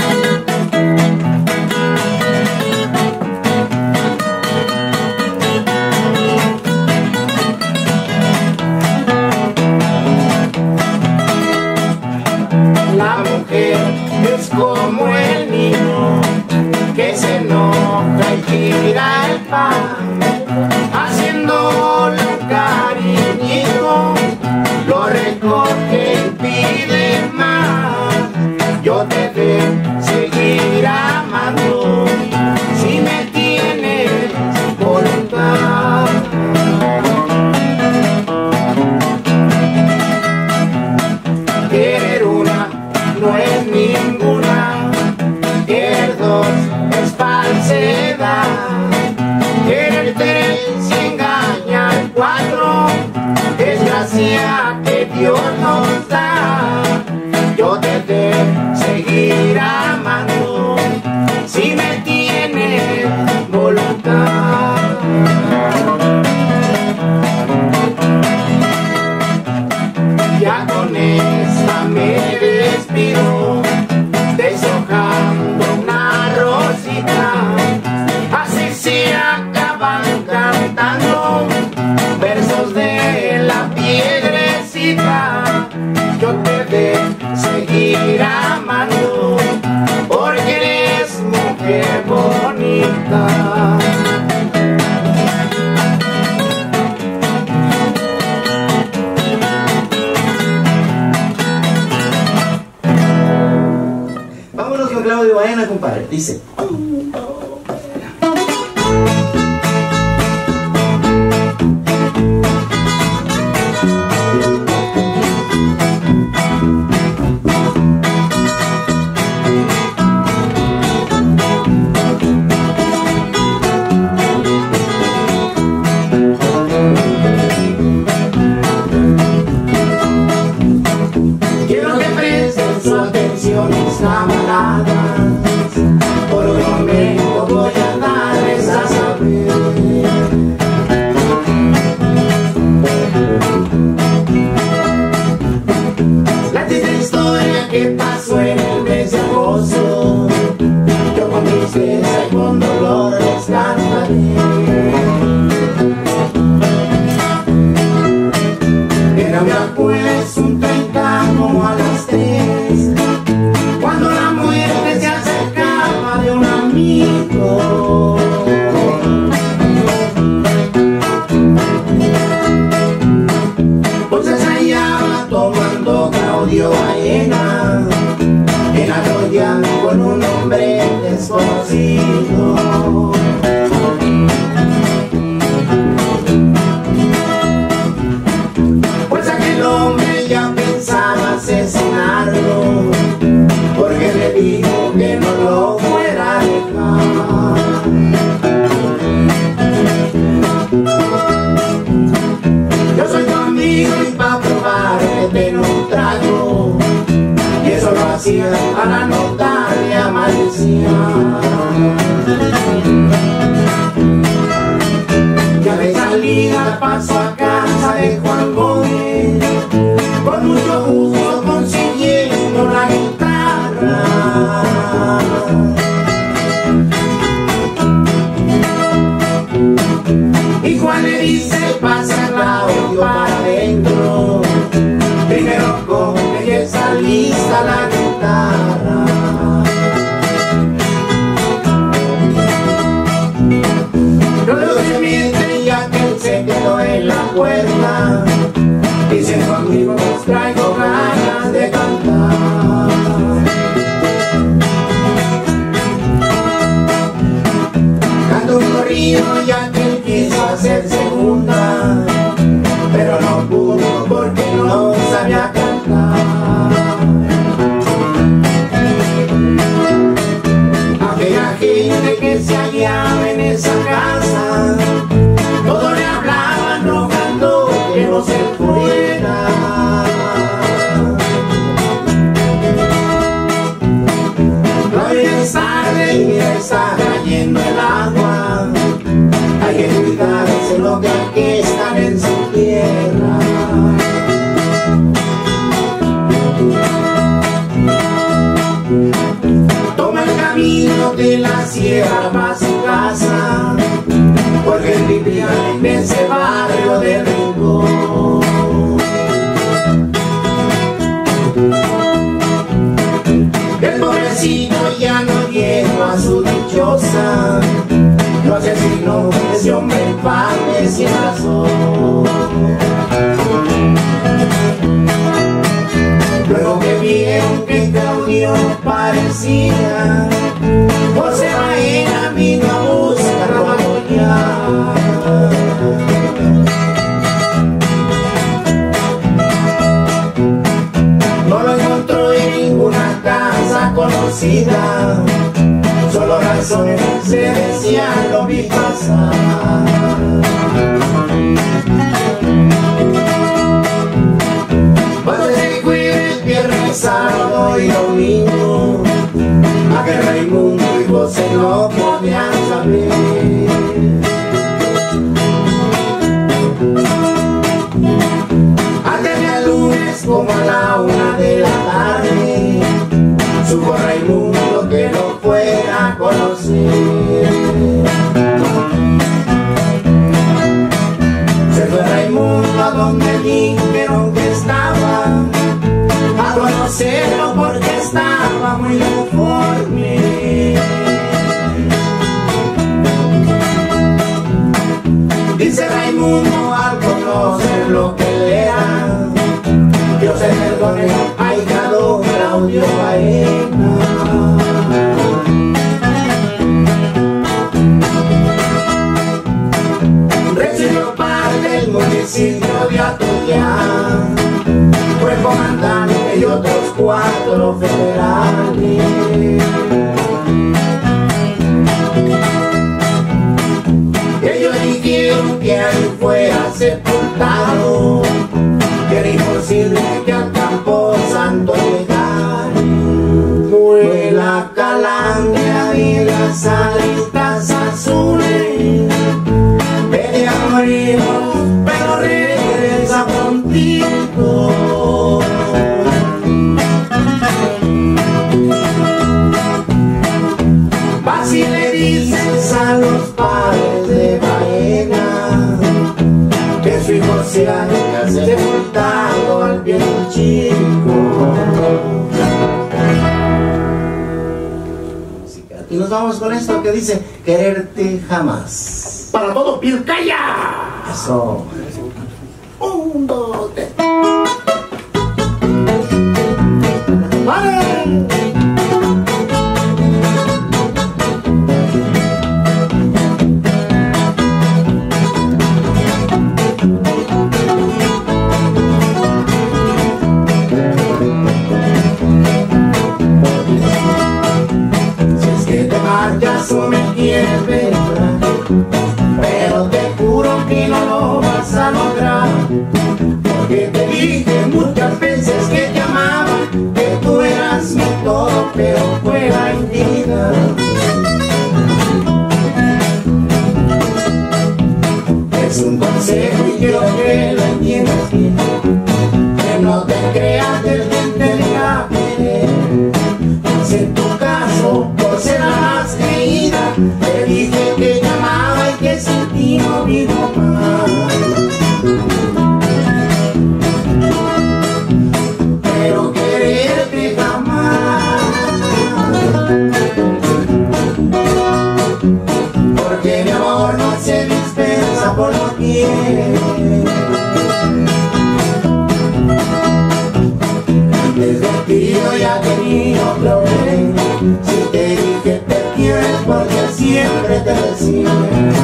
Speaker 2: La mujer es como el niño que se enoja y tira el pan, haciéndole un cariñito, lo recoge y pide más. Yo te de seguir amando si me tienes voluntad. Querer una no es ninguna, querer dos es falsedad. Querer tres y engañar cuatro es gracia que Dios nos da. Yo te de seguir amando si me tienes voluntad. Ya con esta me despido, deshojando una rosita, así se acaban cantando versos de la piedrecita. Yo te de seguir amando porque eres mujer bonita. Vámonos con Claudio Baena, compadre. Dice. Quiero que presten su atención, mis camaradas, por dar paso a casa de Juan Gómez, con mucho gusto consiguiendo la guitarra. Y Juan le dice, pasa el audio para adentro, primero con belleza lista la guitarra. Luego se miente ya que él se quedó en la puerta, diciendo amigos, traigo ganas de cantar. Canto un corrido ya que él quiso hacer segunda, pero no pudo porque no sabía cantar. Aquella gente que se hallaba en esa casa, todos le hablaban rogando que no se fuera. Todavía es tarde y está cayendo el agua, hay que cuidarse lo que aquí están en su tierra. Toma el camino de la sierra para su casa, porque él vivía en ese barrio de Rincón. El pobrecito ya no llegó a su dichosa, lo asesinó ese hombre infame sin razón. Luego que vieron que Claudio parecía José Baena, vino a buscarlo a golpear. No lo encontró en ninguna casa conocida, solo razones se decían, lo vi pasar. Sábado y domingo, aquel Raimundo y José no podían saber. Aquel lunes como a la 1 de la tarde, supo Raimundo que lo fuera a conocer. Se fue Raimundo a donde dijeron que estaba, a conocerlo porque estaba muy conforme. Dice Raimundo al conocer lo que le era, Dios se perdone, ahijado Claudio Baena. Recibió parte del municipio de Atoyán, fue comandante y otros 4 federales. Ellos dijeron que ahí fuera sepultado, que era imposible que al campo santo llegara. Fue la calandria y las alitas azules, media morir, pero regresa contigo. Vas y le dices a los padres de Baena que su hijo se haya sepultado al bien chico. Y nos vamos con esto que dice quererte jamás. Para todo Pilcaya. Eso. 1, 2, 3. ¡Vale! Si es que te marchas o me quieres ver, pero te juro que no lo vas a lograr, porque te dije muchas veces que te amaba, que tú eras mi todo. un consejo y quiero que lo entiendas bien, que no te creas del que te diga querer. Pues en tu caso, por ser la más creída, te dije que te amaba y que sin ti no vivo más. Pero quererte jamás, porque mi amor no se dispensa por doquier. Antes de ti yo ya tenía otro rey. Si te dije te quiero es porque siempre te decía.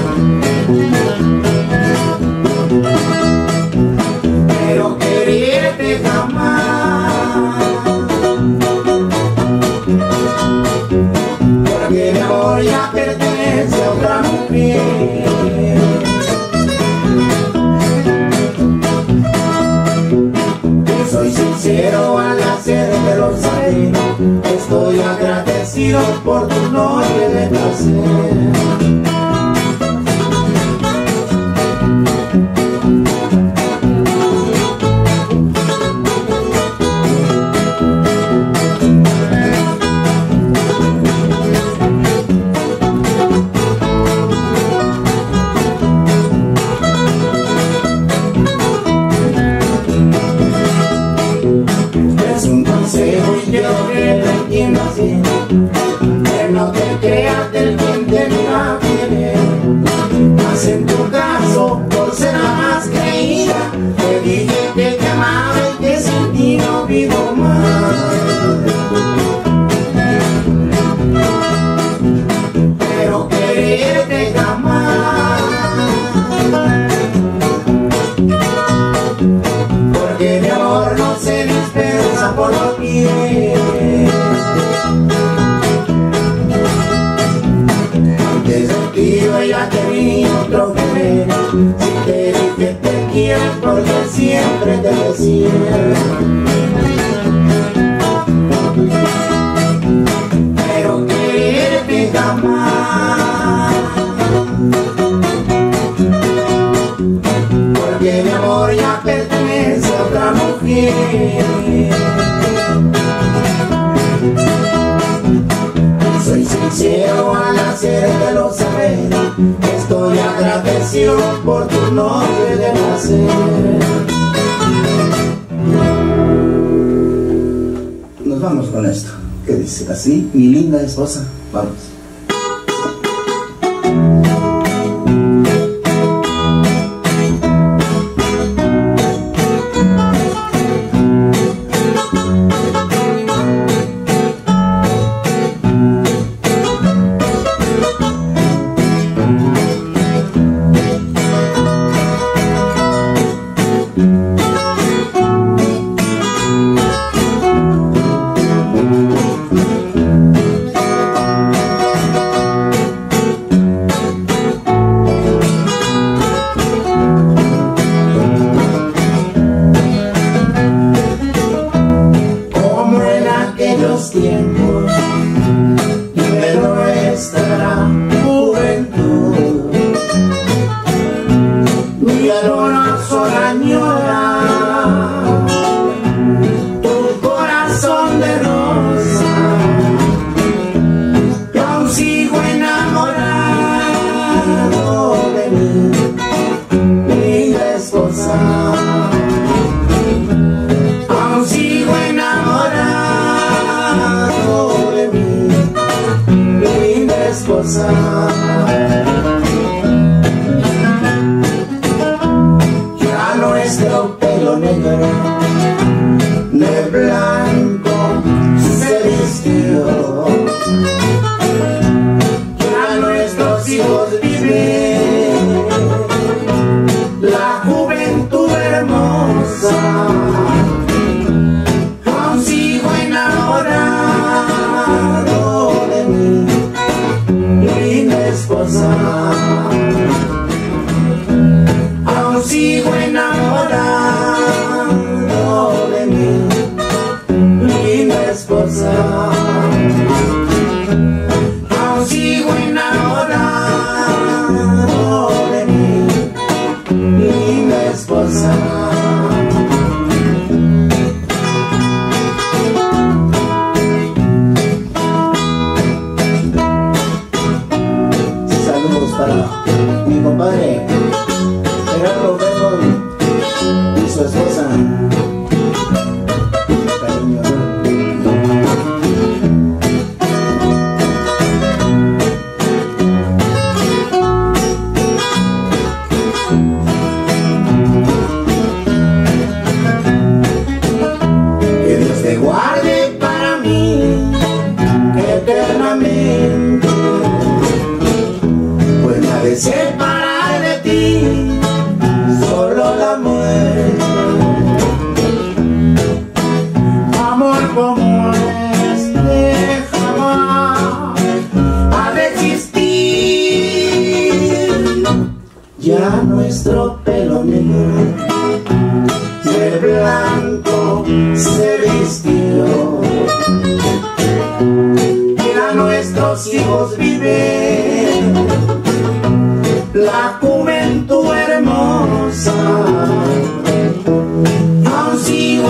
Speaker 2: Pero quererte jamás, porque mi amor ya pertenece a otra mujer. Soy sincero al hacértelo saber, estoy agradecido por tu noche de placer. Y quiero que lo entiendas bien, que no te creas del quien te va a querer. Mas en tu caso, por ser la más creída, te dije que te amaba y que sin ti no vivo más. Pero quererte jamás, porque mi amor no se dispensa por los pies. Antes de ti yo ya tenía otro querer. Si te dije te quiero porque siempre te decía. Pero quererte jamás, porque mi amor ya pertenece a otra mujer. Soy sincero al hacértelo saber, estoy agradecido por tu noche de placer. Nos vamos con esto, que dice así, mi linda esposa, vamos. Tiempos de nuestra juventud, mi corazón añora tu corazón de rosa, que aún sigo enamorado de mí, linda esposa. Aún sigo enamorado de mí, linda esposa. Ya nuestro pelo negro de blanco se vistió, ya nuestros hijos viven la juventud hermosa. Aún sigo enamorado de mí, linda esposa. Aún sigo enamorado de mí, linda esposa. Aún sigo enamorado de mí, nuestro pelo negro, de blanco se vistió. Mira, nuestros hijos viven la juventud hermosa. Aún sigo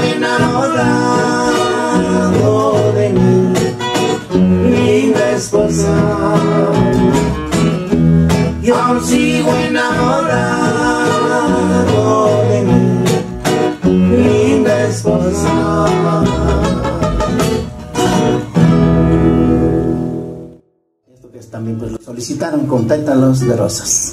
Speaker 2: enamorado de mi linda esposa. Yo aún sigo enamorado de mi linda esposa. Esto que también pues lo solicitaron con pétalos de rosas.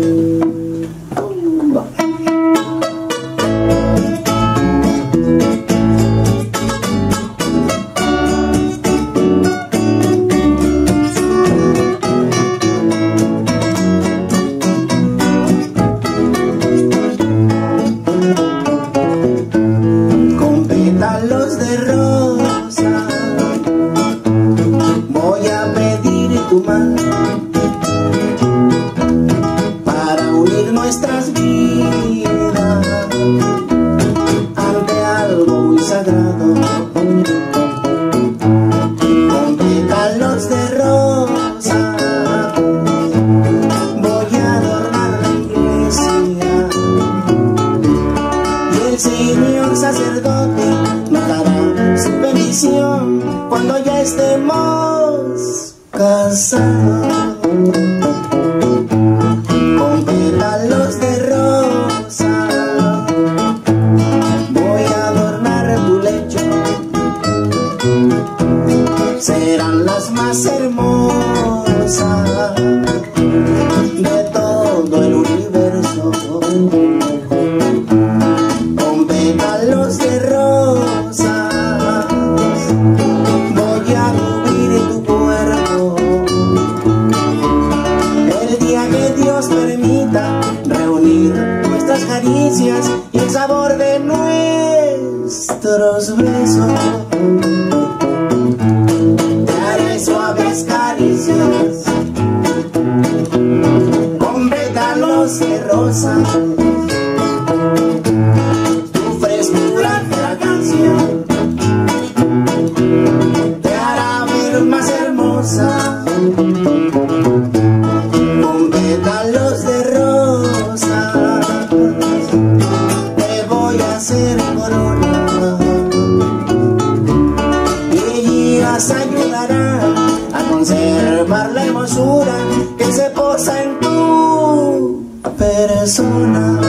Speaker 2: Cuando ya estemos casados, con pétalos de rosa voy a adornar tu lecho. Serán las más hermosas de todo el universo. Con pétalos de rosa caricias y el sabor de nuestros besos. Te haré suaves caricias con pétalos de rosa. Tu frescura y fragancia te hará ver más hermosa. Con pétalos de rosa te voy a hacer corona y ellas ayudarán a conservar la hermosura que se posa en tu persona.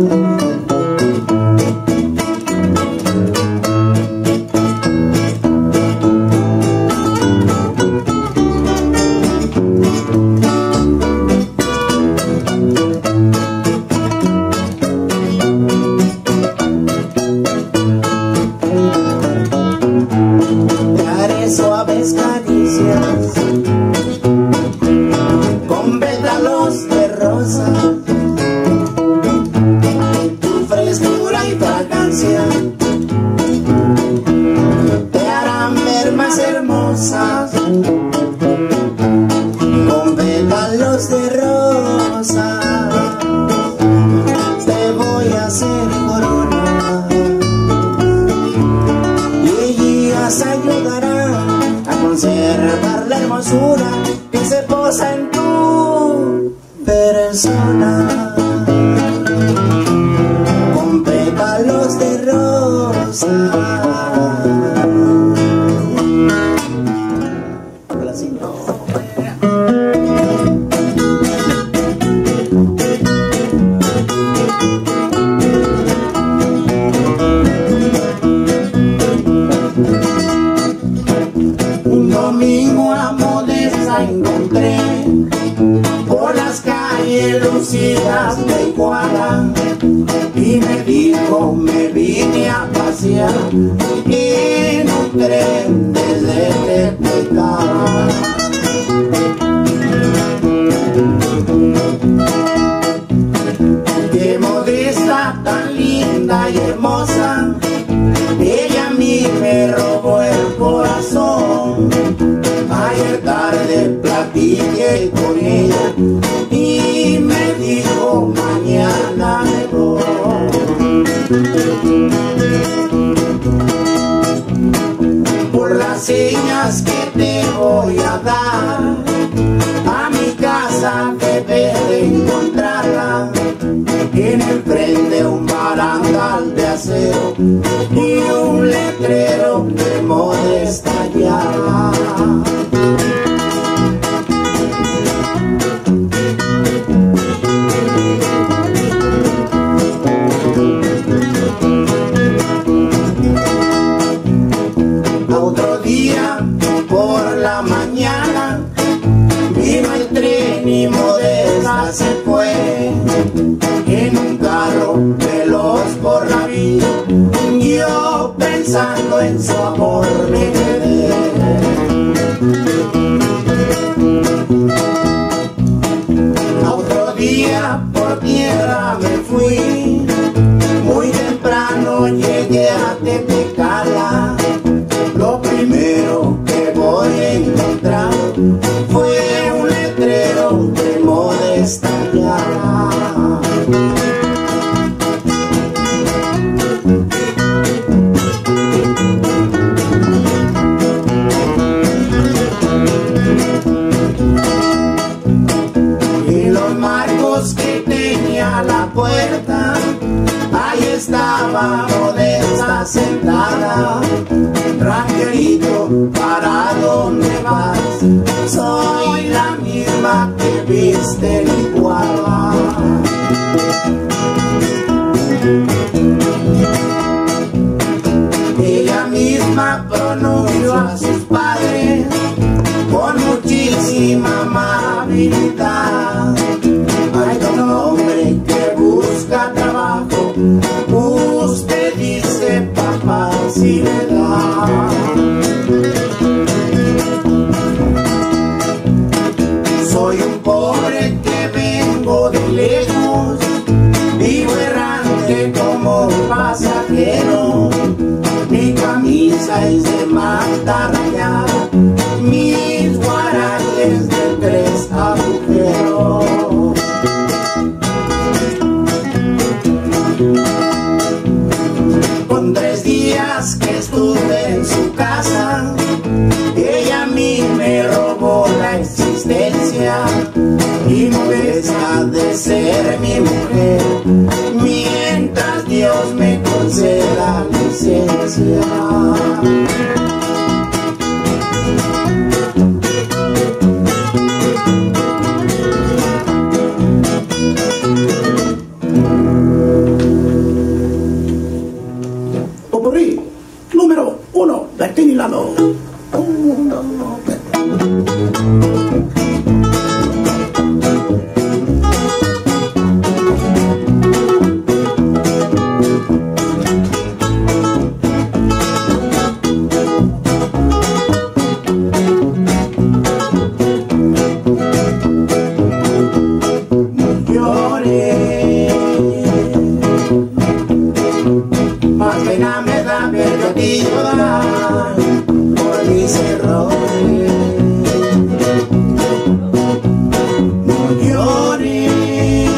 Speaker 2: Suaves caricias con pétalos de rosa. Tu frescura y fragancia te harán ver más hermosas. Con pétalos de rosa te voy a hacer corona y ellas ayudarán a conservar la hermosura que se posa en tu persona. Con pétalos de rosa. Un domingo a Modesta encontré por las calles lucidas de Iguala y me dijo, me vine a pasear en un tren desde Tepetlán. Qué Modesta tan linda y hermosa, ella a mí me robó el corazón. Ayer tarde platiqué con ella y me dijo, mañana pensando en su amor me quedé. Otro día por tierra me fui, muy temprano llegué a Tepecala. Lo primero que voy a encontrar fue un letrero de Modesta Ayala. Y los marcos que tenía la puerta, ahí estaba Modesta sentada. Rancherito, ¿para dónde vas? Soy la misma que viste en Iguala. Ella misma pronunció a sus padres con muchísima amabilidad. Hay un hombre que busca trabajo, usted dice papá si le da. Soy un pobre que vengo de lejos, vivo errante como un pasajero. Mi camisa es de manta rayada, mis guaraches de 3 agujeros. Con 3 días que estuve en su casa, ella a mí me robó la existencia. Y Modesta de ser mi mujer, mientras Dios me conceda licencia. Popurrí número 1, Bertín y Lalo. Más pena me da ver yo a ti llorar por mis errores. No llores,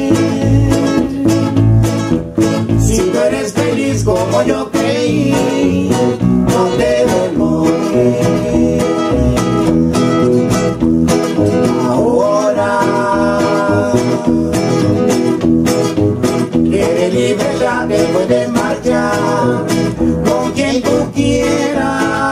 Speaker 2: si tú eres feliz como yo creí, no te demores. Ahora eres libre, ya te puedes marchar con quien tú quieras.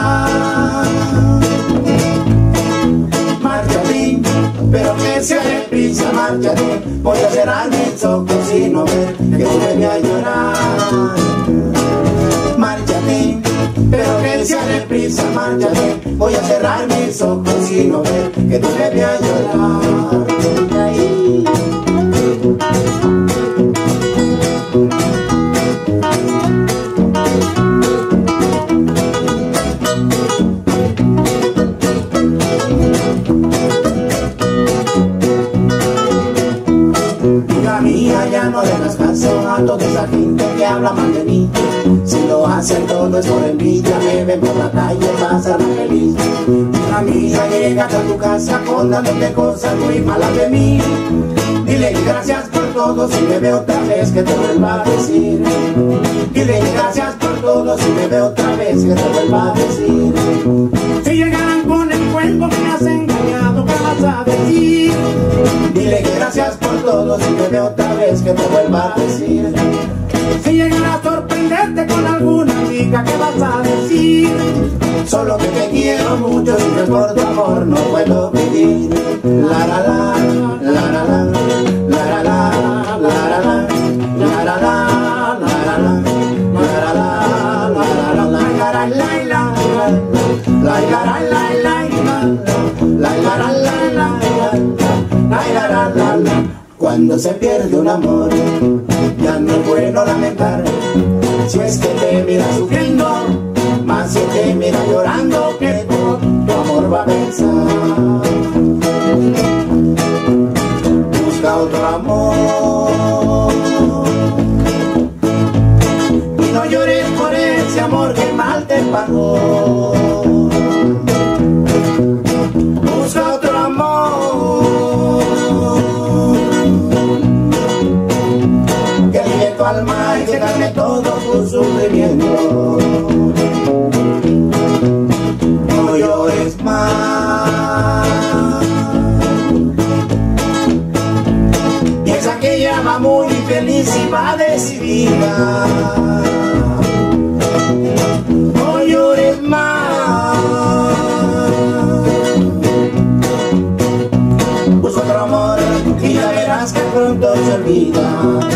Speaker 2: Márchate, pero que sea deprisa, márchate. Voy a cerrar mis ojos y no ver que tú me veas llorar. Márchate, pero que sea deprisa, márchate. Voy a cerrar mis ojos y no ver que tú me veas llorar. Hija mía, ya no dejas caso a toda esa gente que habla mal de mí. Si lo hacen todo es por envidia, me ven por la calle, pasarla feliz. Hija mía, llegas a tu casa contándote cosas muy malas de mí. Dile gracias por todo si me veo otra vez que te vuelva a decir. Dile gracias por todo si me veo otra vez que te vuelva a decir. Si llegaran con el cuento que me has engañado, ¿qué vas a decir? Dile gracias por todo si me veo otra vez que te vuelva a decir. Si llegan a sorprenderte con alguna amiga, ¿qué vas a decir? Solo que te quiero mucho y que por tu amor no puedo vivir. La la la, la la la, la la la, la la la, la la la, la la la, la la la, la la la, la la la, la la la la. Cuando se pierde un amor, ya no es bueno lamentar. Si es que te miras sufriendo, mira llorando que por tu amor va a pensar. Busca otro amor y no llores por ese amor que mal te pagó. Busca otro amor que alivie tu alma y que calme todo tu sufrimiento. No llores más. Piensa que ella va muy feliz y va decidida. No llores más. Busca otro amor y ya verás que pronto se olvida.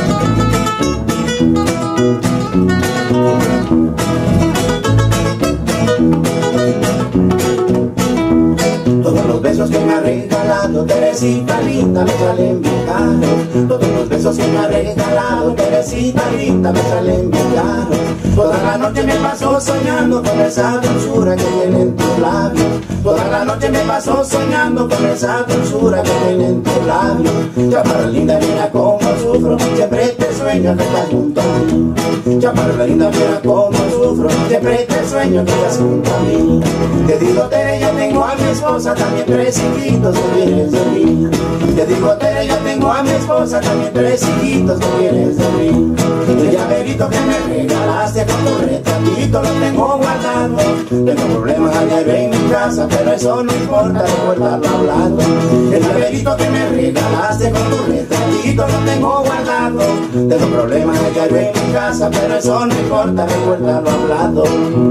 Speaker 2: Todos los besos que me ha regalado Teresita linda me salen bien caros. Todos los besos que me ha regalado Teresita linda me salen bien caros. Toda la noche me pasó soñando con esa dulzura que tiene en tus labios. Toda la noche me pasó soñando con esa dulzura que tiene en tus labios. Chaparra linda, mira cómo sufro, siempre te sueño que estás junto a mí. Chaparra linda, mira cómo sufro, siempre te sueño que estás junto a mí. Te digo Tere, ya tengo a mi esposa, también 3 hijitos que vienes de mí. Te digo Tere, ya tengo a mi esposa, también 3 hijitos que vienes de mí. El llaverito que me regalaste con tu retratito lo tengo guardado. Tengo problemas a diario en mi casa, pero eso no importa, recuérdalo hablando. El llaverito que me regalaste con tu retratito lo tengo guardado. Tengo problemas a diario en mi casa, pero eso no importa, recuérdalo hablado.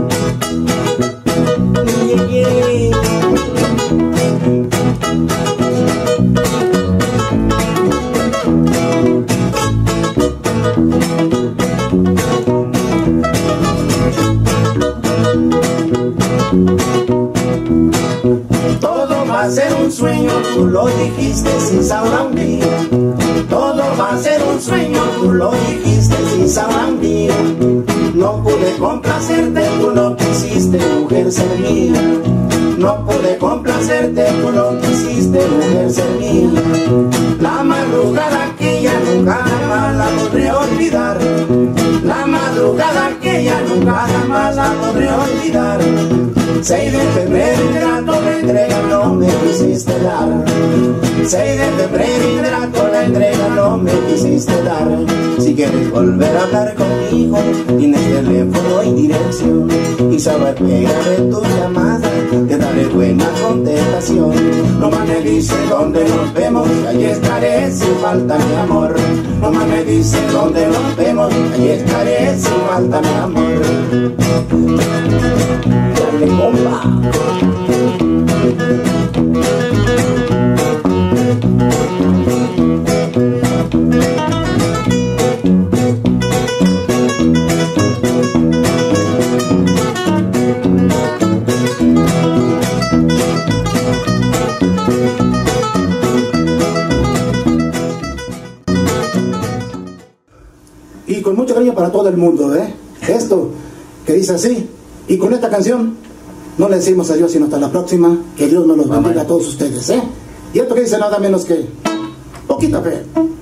Speaker 2: Todo va a ser un sueño, tú lo dijiste sin saber un día. Todo va a ser un sueño, tú lo dijiste sin saber un día. No pude complacerte, tú no quisiste, mujer ser mía. No pude complacerte, tú no quisiste, mujer ser mía. La madrugada aquella nunca jamás la podré olvidar. La madrugada aquella nunca jamás la podré olvidar. 6 de febrero ingrato la entrega no me quisiste dar. 6 de febrero ingrato la entrega no me quisiste dar. Si quieres volver a hablar conmigo, tienes teléfono y dirección. Y saber pegaré tu llamada, te daré buena contestación. No más me dice dónde nos vemos, allí estaré sin falta mi amor. No más me dice dónde nos vemos, allí estaré sin falta mi amor. Dale, compa. Y con mucho cariño para todo el mundo, esto que dice así. Y con esta canción no le decimos adiós sino hasta la próxima. Que Dios nos los bendiga a todos ustedes, Y esto que dice nada menos que poquita fe.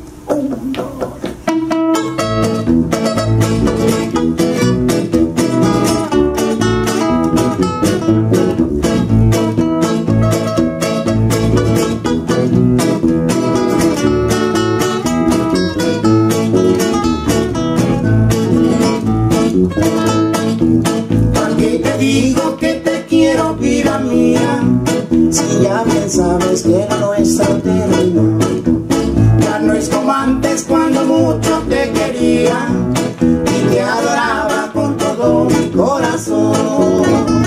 Speaker 2: Digo que te quiero, vida mía, si ya bien sabes que no es terminó. Ya no es como antes cuando mucho te quería y te adoraba con todo mi corazón.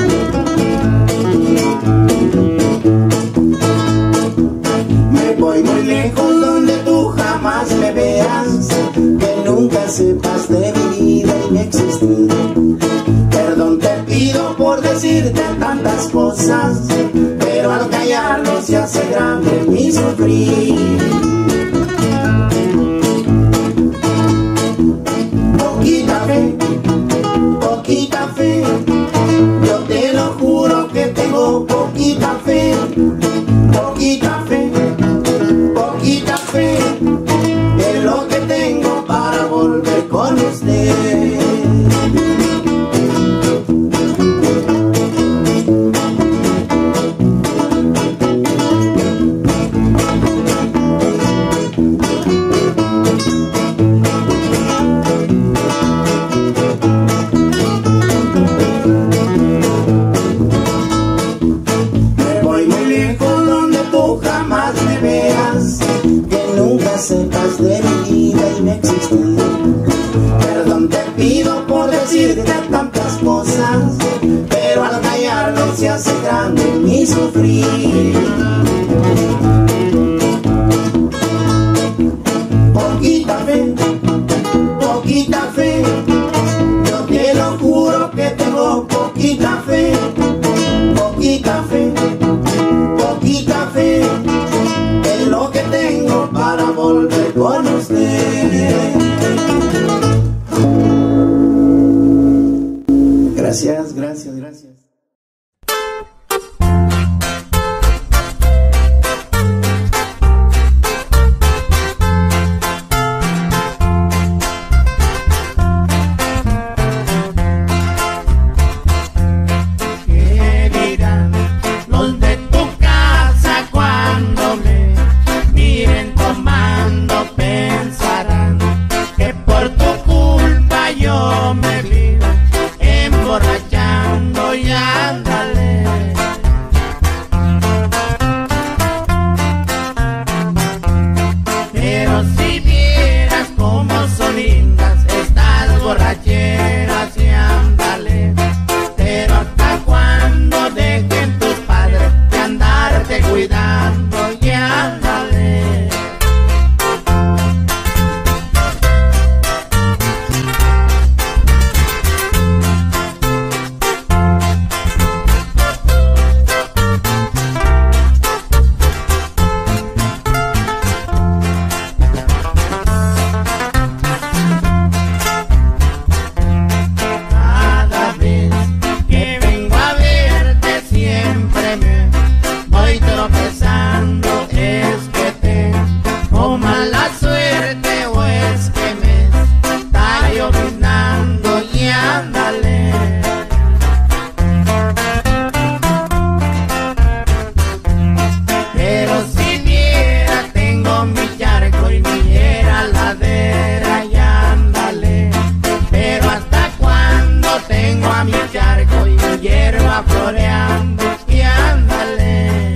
Speaker 2: Me voy muy lejos donde tú jamás me veas, que nunca sepas de mi vida y mi existir. Perdón te pido por decirte tantas cosas, pero al callarlo se hace grande mi sufrir. Poquita fe, yo te lo usted. Me voy muy lejos donde tú jamás me veas, que nunca sepas de mi vida y mi existir. Perdón te pido por decirte tantas cosas, pero al callarlo se hace grande mi sufrir. Poquita fe, yo te lo juro que tengo poquita fe, poquita fe, poquita fe, es lo que tengo para volver con usted. Gracias, gracias, gracias.
Speaker 1: ¿Qué dirán los de tu casa cuando me miren tomando? Pensarán que por tu culpa yo me vivo emborrachando y ándale. Pero si vieras cómo son lindas estas borracheras y ándale. Pero hasta cuando dejen tus padres de andarte cuidando y ándale. Cada vez que vengo a verte siempre me voy tropezando. Es que tengo mala suerte o es que me está llovinando y ándale. Pero si viera tengo mi charco y mi ladera y ándale. Pero hasta cuando tengo a mi charco y mi hierba floreando y ándale.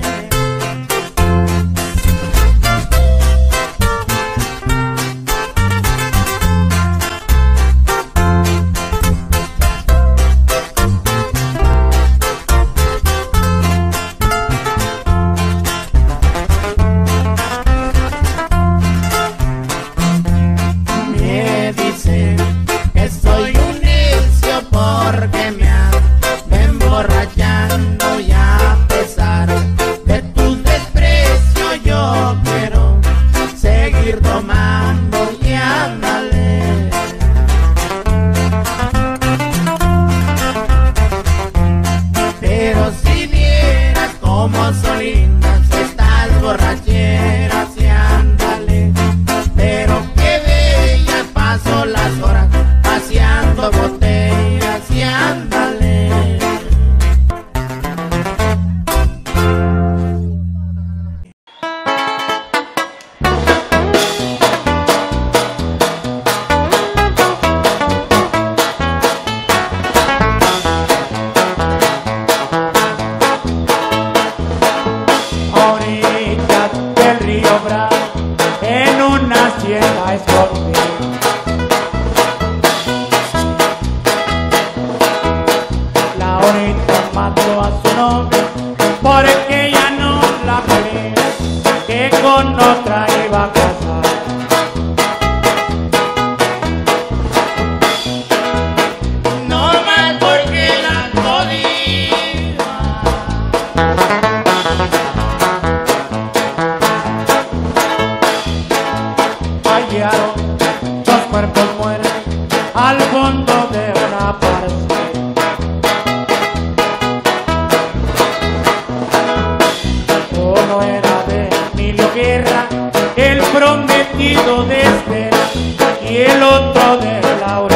Speaker 1: Me dicen que soy un necio porque me ando emborrachando y a pesar de tus desprecios yo quiero seguir tomando y ándale. Pero si vieras cómo son lindas estas borracheras y ándale. Pero qué bellas paso las horas paseando botellas y ándale. Ahorita del río Bravo, en una hacienda escondida, la ahorita mató a su novio porque ya no la quería, que con otra iba a casar. No más porque la jodía. Hallaron dos cuerpos muertos al fondo de una parcela. Uno era de Emilio Guerra, el prometido de Estela, y el otro de Laura.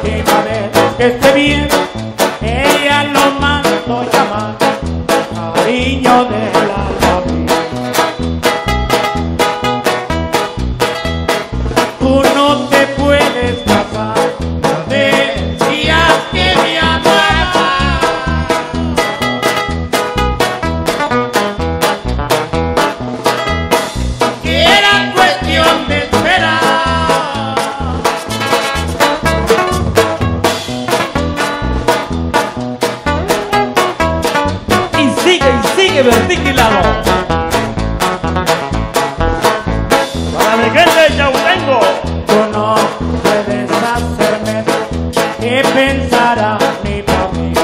Speaker 5: última vez que esté bien, ella lo mando llamar, cariño del alma mía. Tú no te puedes casar, no decías que me amabas, que era cuestión de esperar.
Speaker 3: Y sigue vertiquilado.
Speaker 6: Para mi gente de Chautengo.
Speaker 5: Tú no puedes hacerme que pensará mi familia.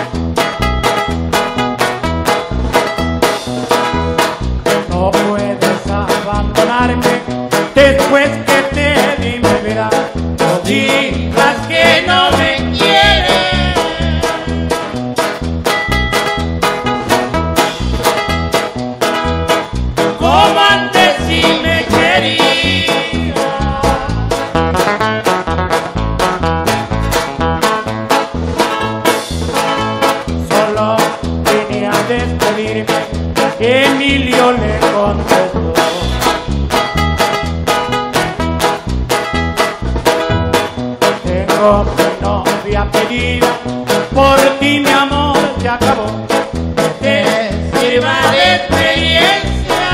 Speaker 5: No puedes abandonarme después que te di mi vida. No digas que no me quieres. Como antes sí me querías. Solo venía a despedirme, Emilio le contestó. Tengo mi novia pedida, por ti mi amor se acabó. Que te sirva de experiencia.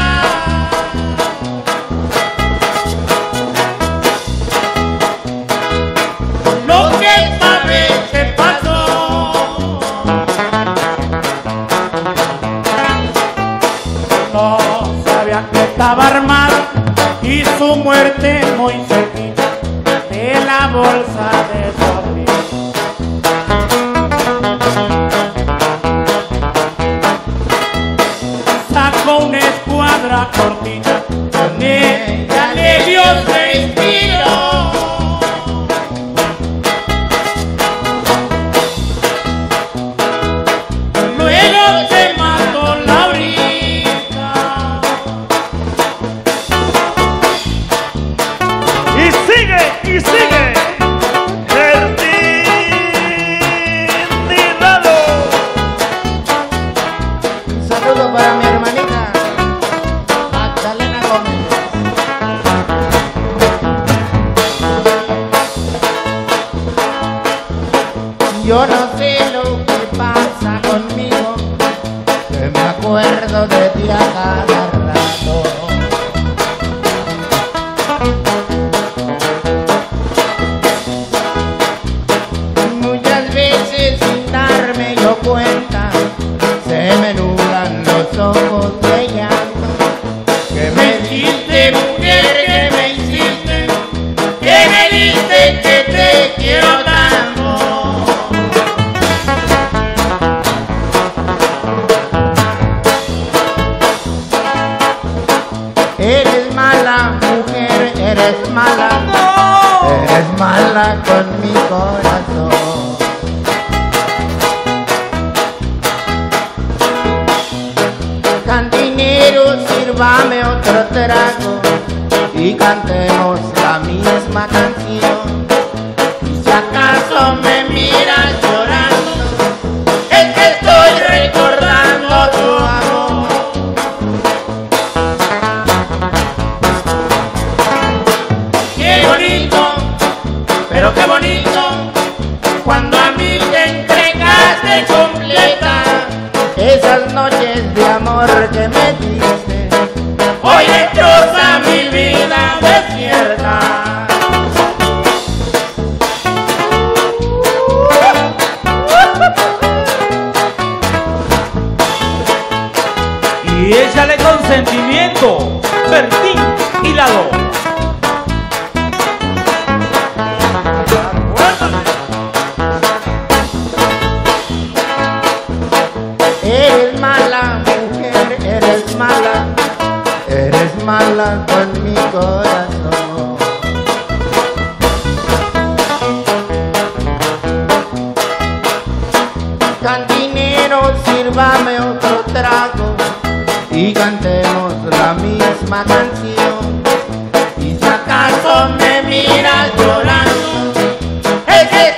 Speaker 5: Lo que esta vez se pasó. No sabía que estaba armado y su muerte muy cerquita de la bolsa de su abrigo. Sacó una escuadra cortita, con ella le dio 6 tiros. Luego se mató Laurita.
Speaker 6: Y sigue. Vertiquilado.
Speaker 2: Un saludo para mi hermanita Magdalena Gómez. Yo no sé lo que pasa conmigo, que me acuerdo de ti a cada rato. Muchas veces sin darme yo cuenta, se me nublan los ojos de llanto. Que
Speaker 5: Me hiciste mujer, que me hiciste, que me diste que te quiero tanto.
Speaker 2: Eres mala mujer, eres mala, eres mala con mi corazón. Cantinero, sírvame otro trago y cantemos la misma canción. Y si acaso me miras llorando, es que estoy recordando tu amor.
Speaker 5: Qué bonito, pero qué bonito, cuando a mí te entregaste completa.
Speaker 2: Esas noches de amor que me diste,
Speaker 5: Hoy destroza mi vida desierta.
Speaker 3: Y échale consentimiento, vertiquilado.
Speaker 2: eres mala mujer, eres mala con mi corazón. Cantinero, sírvame otro trago y cantemos la misma canción. Y si acaso me miras llorando, es que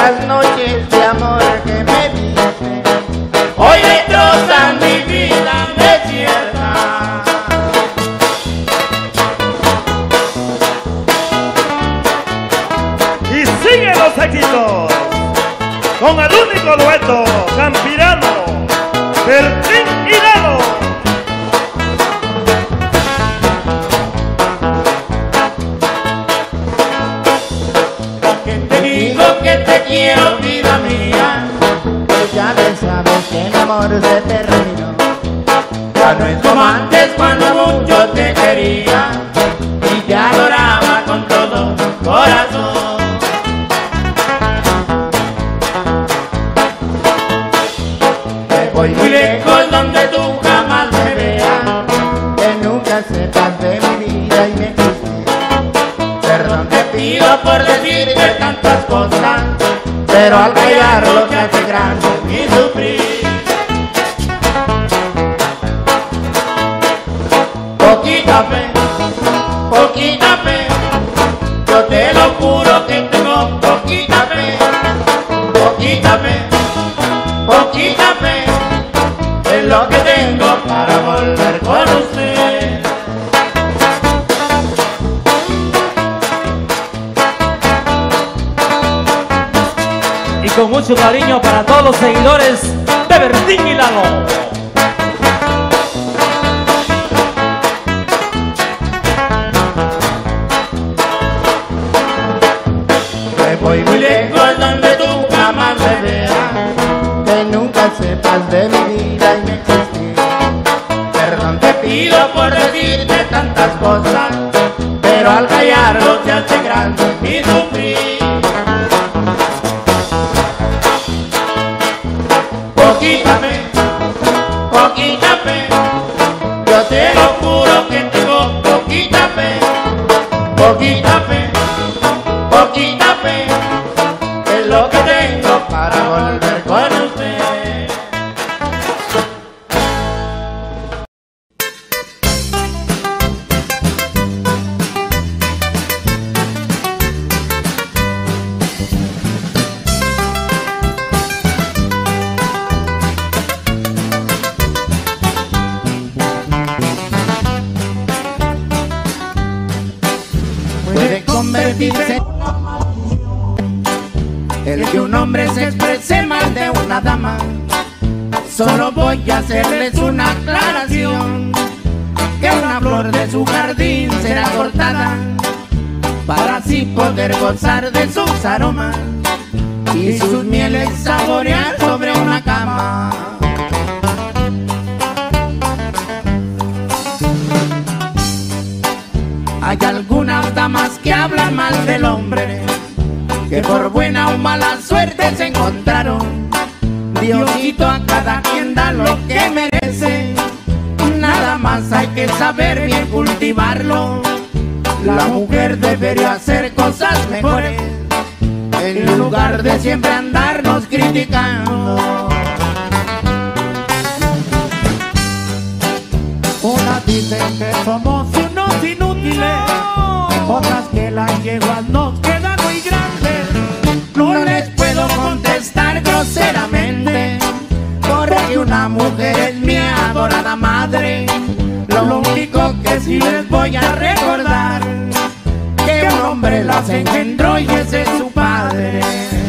Speaker 2: las noches de amor que me diste hoy destrozan mi vida desierta.
Speaker 6: Y sigue los éxitos con el único dueto campirano, Bertín y Lalo.
Speaker 2: Te digo que te quiero, vida mía, pues ya ves, sabes que el amor se terminó. Ya no es como antes cuando mucho te quería y te adoraba con todo corazón. Me voy muy lejos donde tú jamás me veas, que nunca sepas de mi vida y me quisiste. Perdón te pido por decirte tantas cosas, pero al callarlo te hace grande mi sufrir. Poquita fe, yo te lo juro que tengo poquita fe, poquita fe, es lo que tengo para volver con usted.
Speaker 3: Y con mucho cariño para todos los seguidores de Bertín y Lalo.
Speaker 2: Voy muy lejos donde tú jamás me veas, que nunca sepas de mi vida y me existir. Perdón te pido por decirte tantas cosas, pero al callarlo te hace grande mi sufrir. Poquita fe, yo te lo juro que tengo poquita fe, poquita fe, es lo que tengo para volver con usted. Puede convertirse el que un hombre se exprese mal de una dama. Solo voy a hacerles una aclaración, que una flor de su jardín será cortada para así poder gozar de sus aromas y sus mieles saborear sobre una cama. Hay algunas damas que hablan mal del hombre, que por buena o mala suerte se encontraron. Diosito a cada quien da lo que merece, nada más hay que saber bien cultivarlo. La mujer debería hacer cosas mejores, en lugar de siempre andarnos criticando.
Speaker 5: Unas dicen que somos unos inútiles, otras que las yeguas nos quedan muy grandes.
Speaker 2: No les puedo contestar groseramente, porque una mujer es mi adorada madre. Lo único que sí les voy a recordar, que un hombre las engendró y ese es su padre.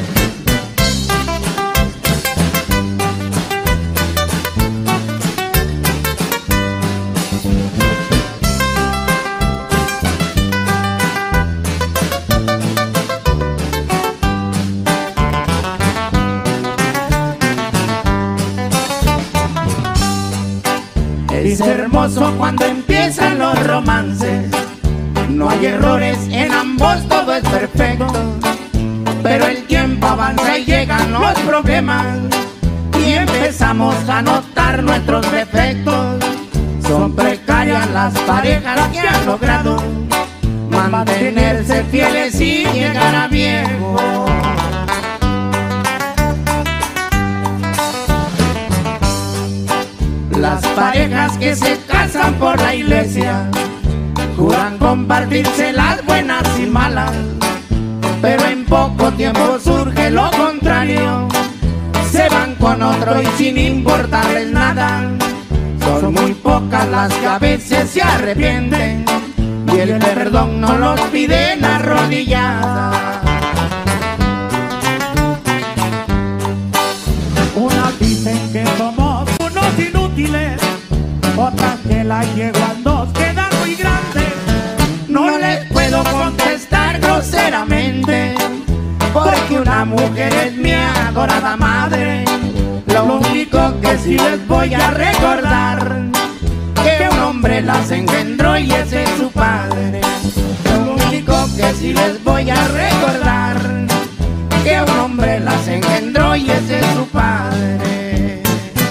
Speaker 2: Es hermoso cuando empiezan los romances, no hay errores en ambos, todo es perfecto. Pero el tiempo avanza y llegan los problemas, y empezamos a notar nuestros defectos. Son precarias las parejas que han logrado mantenerse fieles y llegar a viejos. Las parejas que se casan por la iglesia juran compartirse las buenas y malas, pero en poco tiempo surge lo contrario. con otro y sin importarles nada. Son muy pocas las que a veces se arrepienten y el perdón no los piden arrodilladas.
Speaker 5: Unas dicen que somos unos inútiles, otras que la yeguan dos quedan muy grandes.
Speaker 2: No les puedo contestar groseramente, porque una mujer es mi adorada madre. Lo único que sí les voy a recordar, que un hombre las engendró y ese es su padre. Lo único que sí les voy a recordar, que un hombre las engendró y ese es su padre.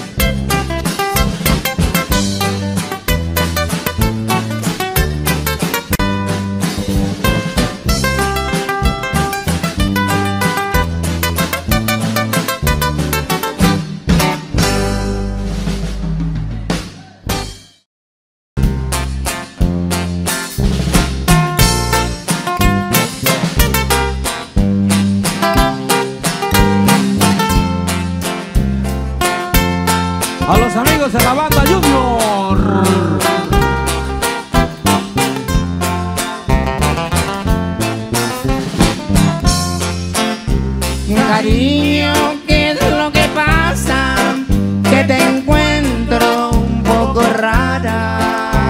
Speaker 7: A los amigos de la banda Junior.
Speaker 2: Cariño, ¿qué es lo que pasa? Que te encuentro un poco rara.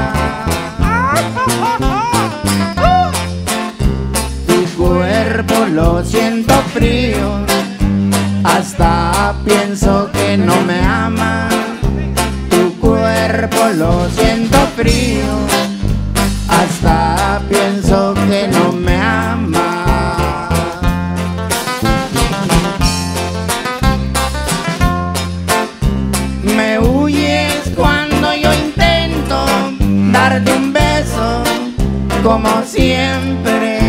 Speaker 2: Tu cuerpo lo siento frío, hasta pienso que no me ama. Tu cuerpo lo siento frío, hasta pienso que no me ama. Me huyes cuando yo intento darte un beso, como siempre.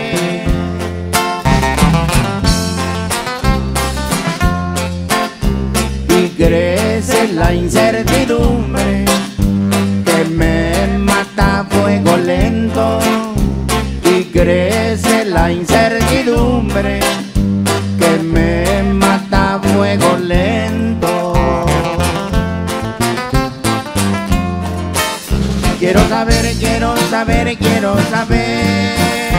Speaker 2: Y crece la incertidumbre que me mata a fuego lento. Y crece la incertidumbre que me mata a fuego lento. Quiero saber, quiero saber, quiero saber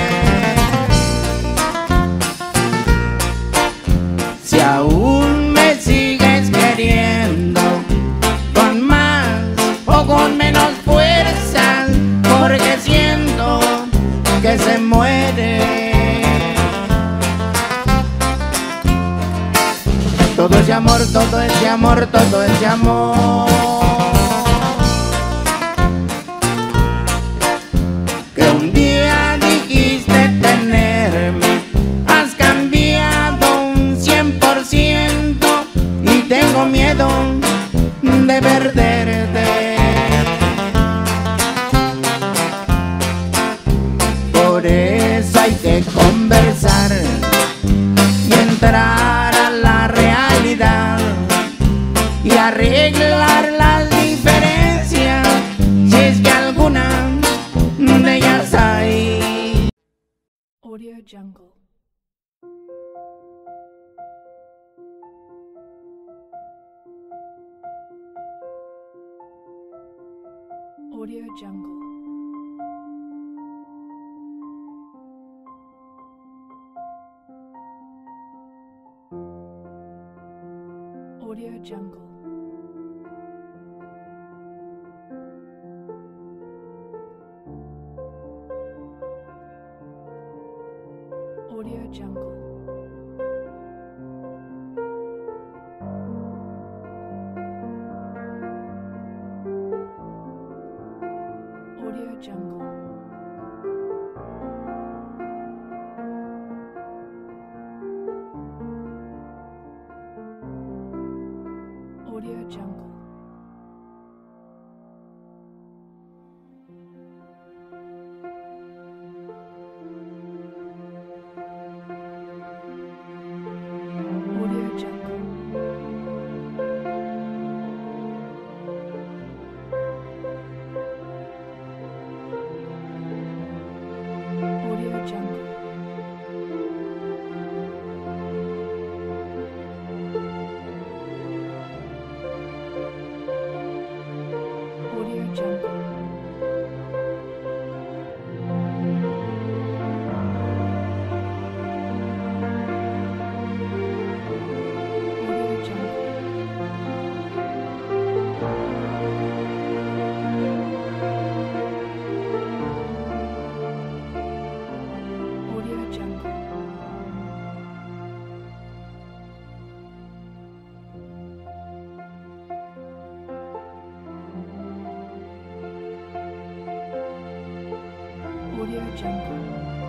Speaker 2: si aún me sigues queriendo, con más o con menos fuerzas, porque siento que se muere. Todo ese amor, todo ese amor, todo ese amor que un día dijiste tenerme, has cambiado un 100% y tengo miedo de perderte. Por eso hay que conversar y entrar a la realidad y arreglar las diferencias, si es que alguna de ellas hay.
Speaker 8: Audio Jungle. Audio Jungle. Audio Jungle. Audio Jungle. Audio Jungle. Audio Jungle. Audio Jungle. Audio Jungle. Jungle.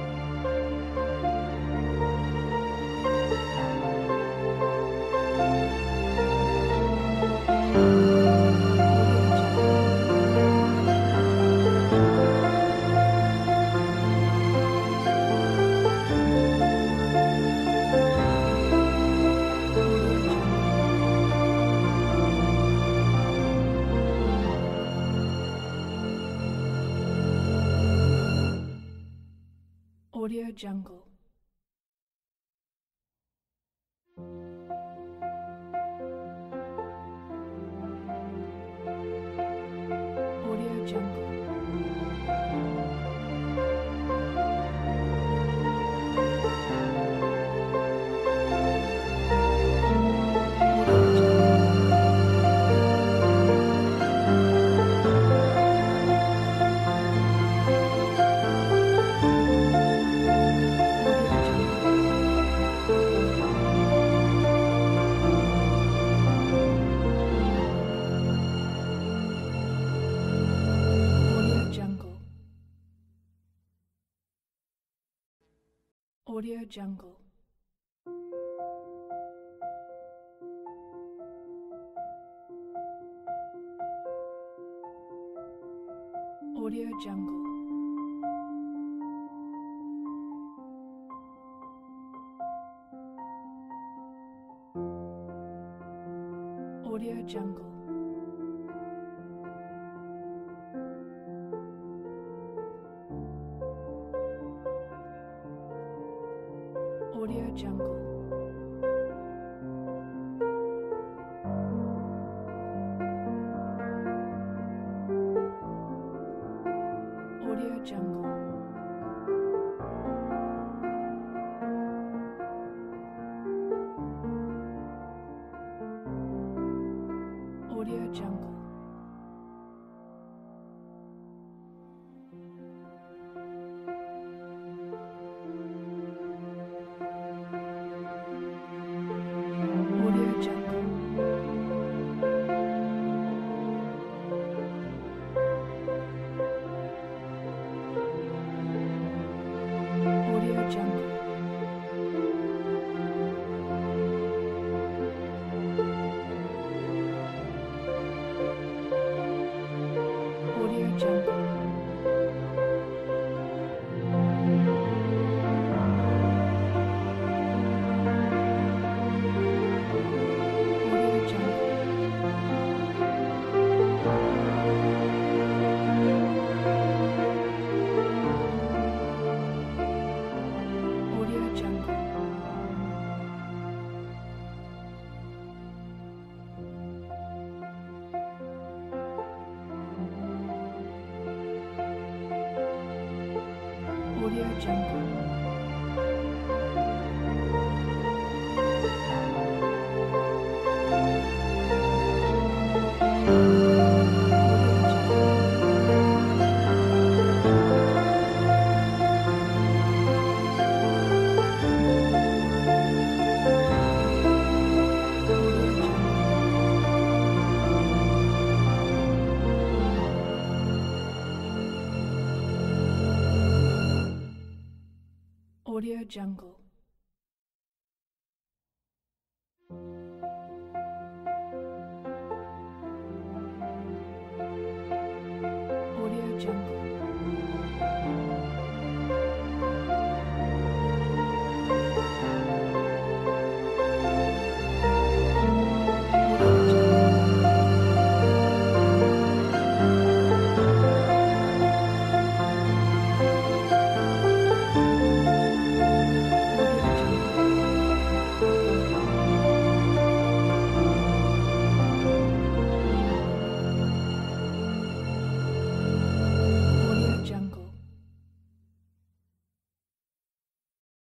Speaker 8: Audio Jungle. Audio Jungle. Audio Jungle. Audio Jungle. Audio Jungle. Audio Jungle. Audio Jungle. Audio Jungle. Audio Jungle. Audio Jungle. Audio Jungle. Audio Jungle. Audio Jungle. Audio Jungle. Audio Jungle. Audio Jungle.